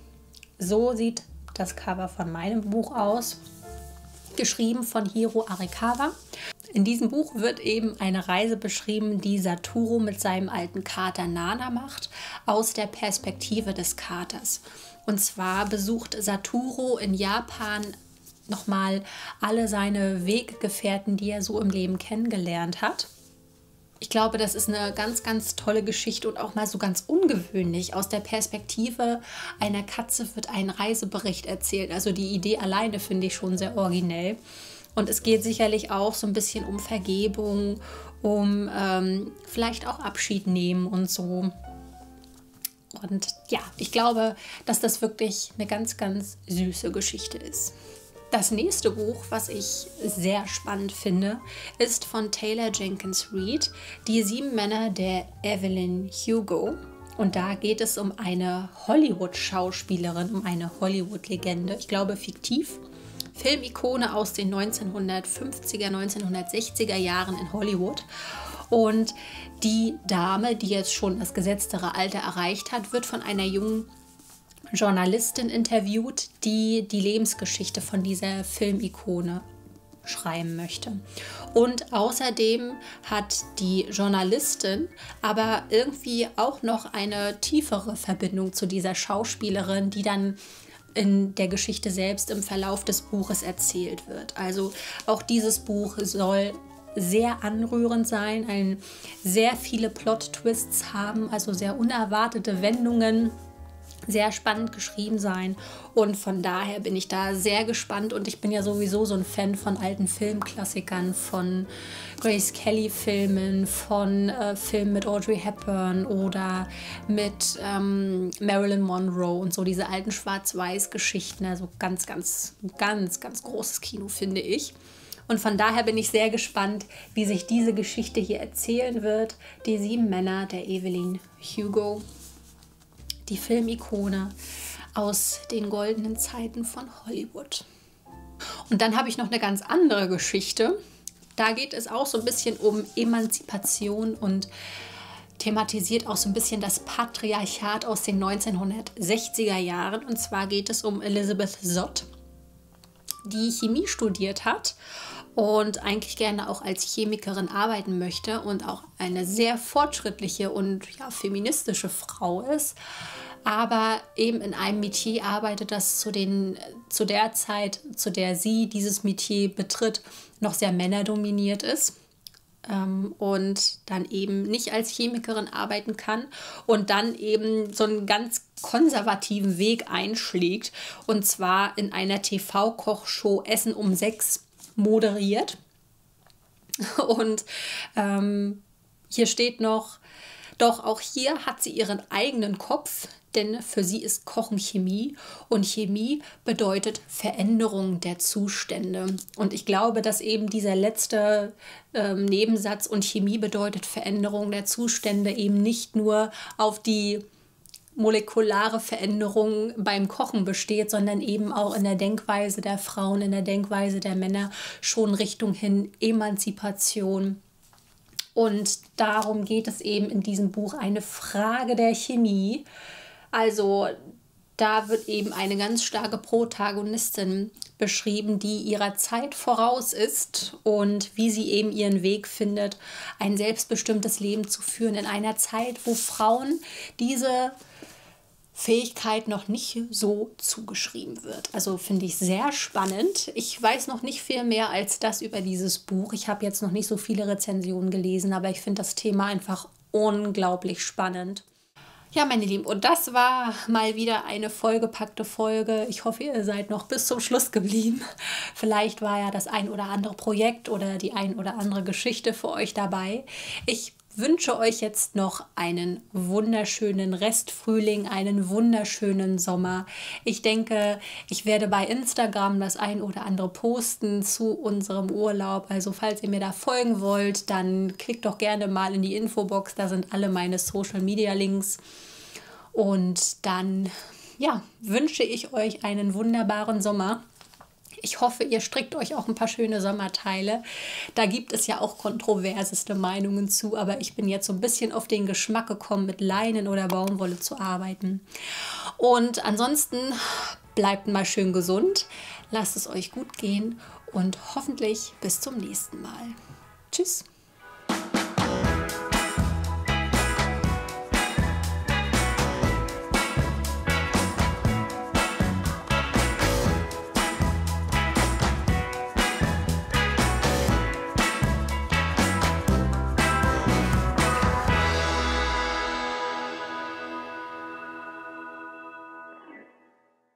Speaker 1: So sieht das Cover von meinem Buch aus. Geschrieben von Hiro Arikawa. In diesem Buch wird eben eine Reise beschrieben, die Saturo mit seinem alten Kater Nana macht, aus der Perspektive des Katers. Und zwar besucht Saturo in Japan nochmal alle seine Weggefährten, die er so im Leben kennengelernt hat. Ich glaube, das ist eine ganz, ganz tolle Geschichte und auch mal so ganz ungewöhnlich. Aus der Perspektive einer Katze wird ein Reisebericht erzählt. Also die Idee alleine finde ich schon sehr originell. Und es geht sicherlich auch so ein bisschen um Vergebung, um ähm, vielleicht auch Abschied nehmen und so. Und ja, ich glaube, dass das wirklich eine ganz, ganz süße Geschichte ist. Das nächste Buch, was ich sehr spannend finde, ist von Taylor Jenkins Reid, Die sieben Männer der Evelyn Hugo. Und da geht es um eine Hollywood-Schauspielerin, um eine Hollywood-Legende, ich glaube fiktiv. Filmikone aus den neunzehnhundertfünfziger, neunzehnhundertsechziger Jahren in Hollywood. Und die Dame, die jetzt schon das gesetztere Alter erreicht hat, wird von einer jungen Journalistin interviewt, die die Lebensgeschichte von dieser Filmikone schreiben möchte. Und außerdem hat die Journalistin aber irgendwie auch noch eine tiefere Verbindung zu dieser Schauspielerin, die dann in der Geschichte selbst im Verlauf des Buches erzählt wird. Also auch dieses Buch soll sehr anrührend sein, ein, sehr viele Plot-Twists haben, also sehr unerwartete Wendungen, sehr spannend geschrieben sein und von daher bin ich da sehr gespannt und ich bin ja sowieso so ein Fan von alten Filmklassikern, von Grace Kelly Filmen, von äh, Filmen mit Audrey Hepburn oder mit ähm, Marilyn Monroe und so diese alten Schwarz-Weiß-Geschichten, also ganz, ganz, ganz, ganz großes Kino, finde ich. Und von daher bin ich sehr gespannt, wie sich diese Geschichte hier erzählen wird. Die sieben Männer der Evelyn Hugo. Die Filmikone aus den goldenen Zeiten von Hollywood. Und dann habe ich noch eine ganz andere Geschichte. Da geht es auch so ein bisschen um Emanzipation und thematisiert auch so ein bisschen das Patriarchat aus den neunzehnhundertsechziger Jahren. Und zwar geht es um Elizabeth Zott, die Chemie studiert hat und eigentlich gerne auch als Chemikerin arbeiten möchte und auch eine sehr fortschrittliche und ja, feministische Frau ist, aber eben in einem Metier arbeitet, das zu, den, zu der Zeit, zu der sie dieses Metier betritt, noch sehr männerdominiert ist. Und dann eben nicht als Chemikerin arbeiten kann und dann eben so einen ganz konservativen Weg einschlägt, und zwar in einer T V-Kochshow Essen um sechs moderiert. Und ähm, hier steht noch, doch auch hier hat sie ihren eigenen Kopf, denn für sie ist Kochen Chemie und Chemie bedeutet Veränderung der Zustände. Und ich glaube, dass eben dieser letzte ähm, Nebensatz und Chemie bedeutet Veränderung der Zustände eben nicht nur auf die molekulare Veränderung beim Kochen besteht, sondern eben auch in der Denkweise der Frauen, in der Denkweise der Männer schon Richtung hin Emanzipation. Und darum geht es eben in diesem Buch, eine Frage der Chemie. Also da wird eben eine ganz starke Protagonistin beschrieben, die ihrer Zeit voraus ist und wie sie eben ihren Weg findet, ein selbstbestimmtes Leben zu führen in einer Zeit, wo Frauen diese Fähigkeit noch nicht so zugeschrieben wird. Also finde ich sehr spannend. Ich weiß noch nicht viel mehr als das über dieses Buch. Ich habe jetzt noch nicht so viele Rezensionen gelesen, aber ich finde das Thema einfach unglaublich spannend. Ja, meine Lieben, und das war mal wieder eine vollgepackte Folge. Ich hoffe, ihr seid noch bis zum Schluss geblieben. Vielleicht war ja das ein oder andere Projekt oder die ein oder andere Geschichte für euch dabei. Ich wünsche euch jetzt noch einen wunderschönen Restfrühling, einen wunderschönen Sommer. Ich denke, ich werde bei Instagram das ein oder andere posten zu unserem Urlaub. Also falls ihr mir da folgen wollt, dann klickt doch gerne mal in die Infobox. Da sind alle meine Social-Media-Links. Und dann ja, wünsche ich euch einen wunderbaren Sommer. Ich hoffe, ihr strickt euch auch ein paar schöne Sommerteile. Da gibt es ja auch kontroverseste Meinungen zu, aber ich bin jetzt so ein bisschen auf den Geschmack gekommen, mit Leinen oder Baumwolle zu arbeiten. Und ansonsten bleibt mal schön gesund, lasst es euch gut gehen und hoffentlich bis zum nächsten Mal. Tschüss!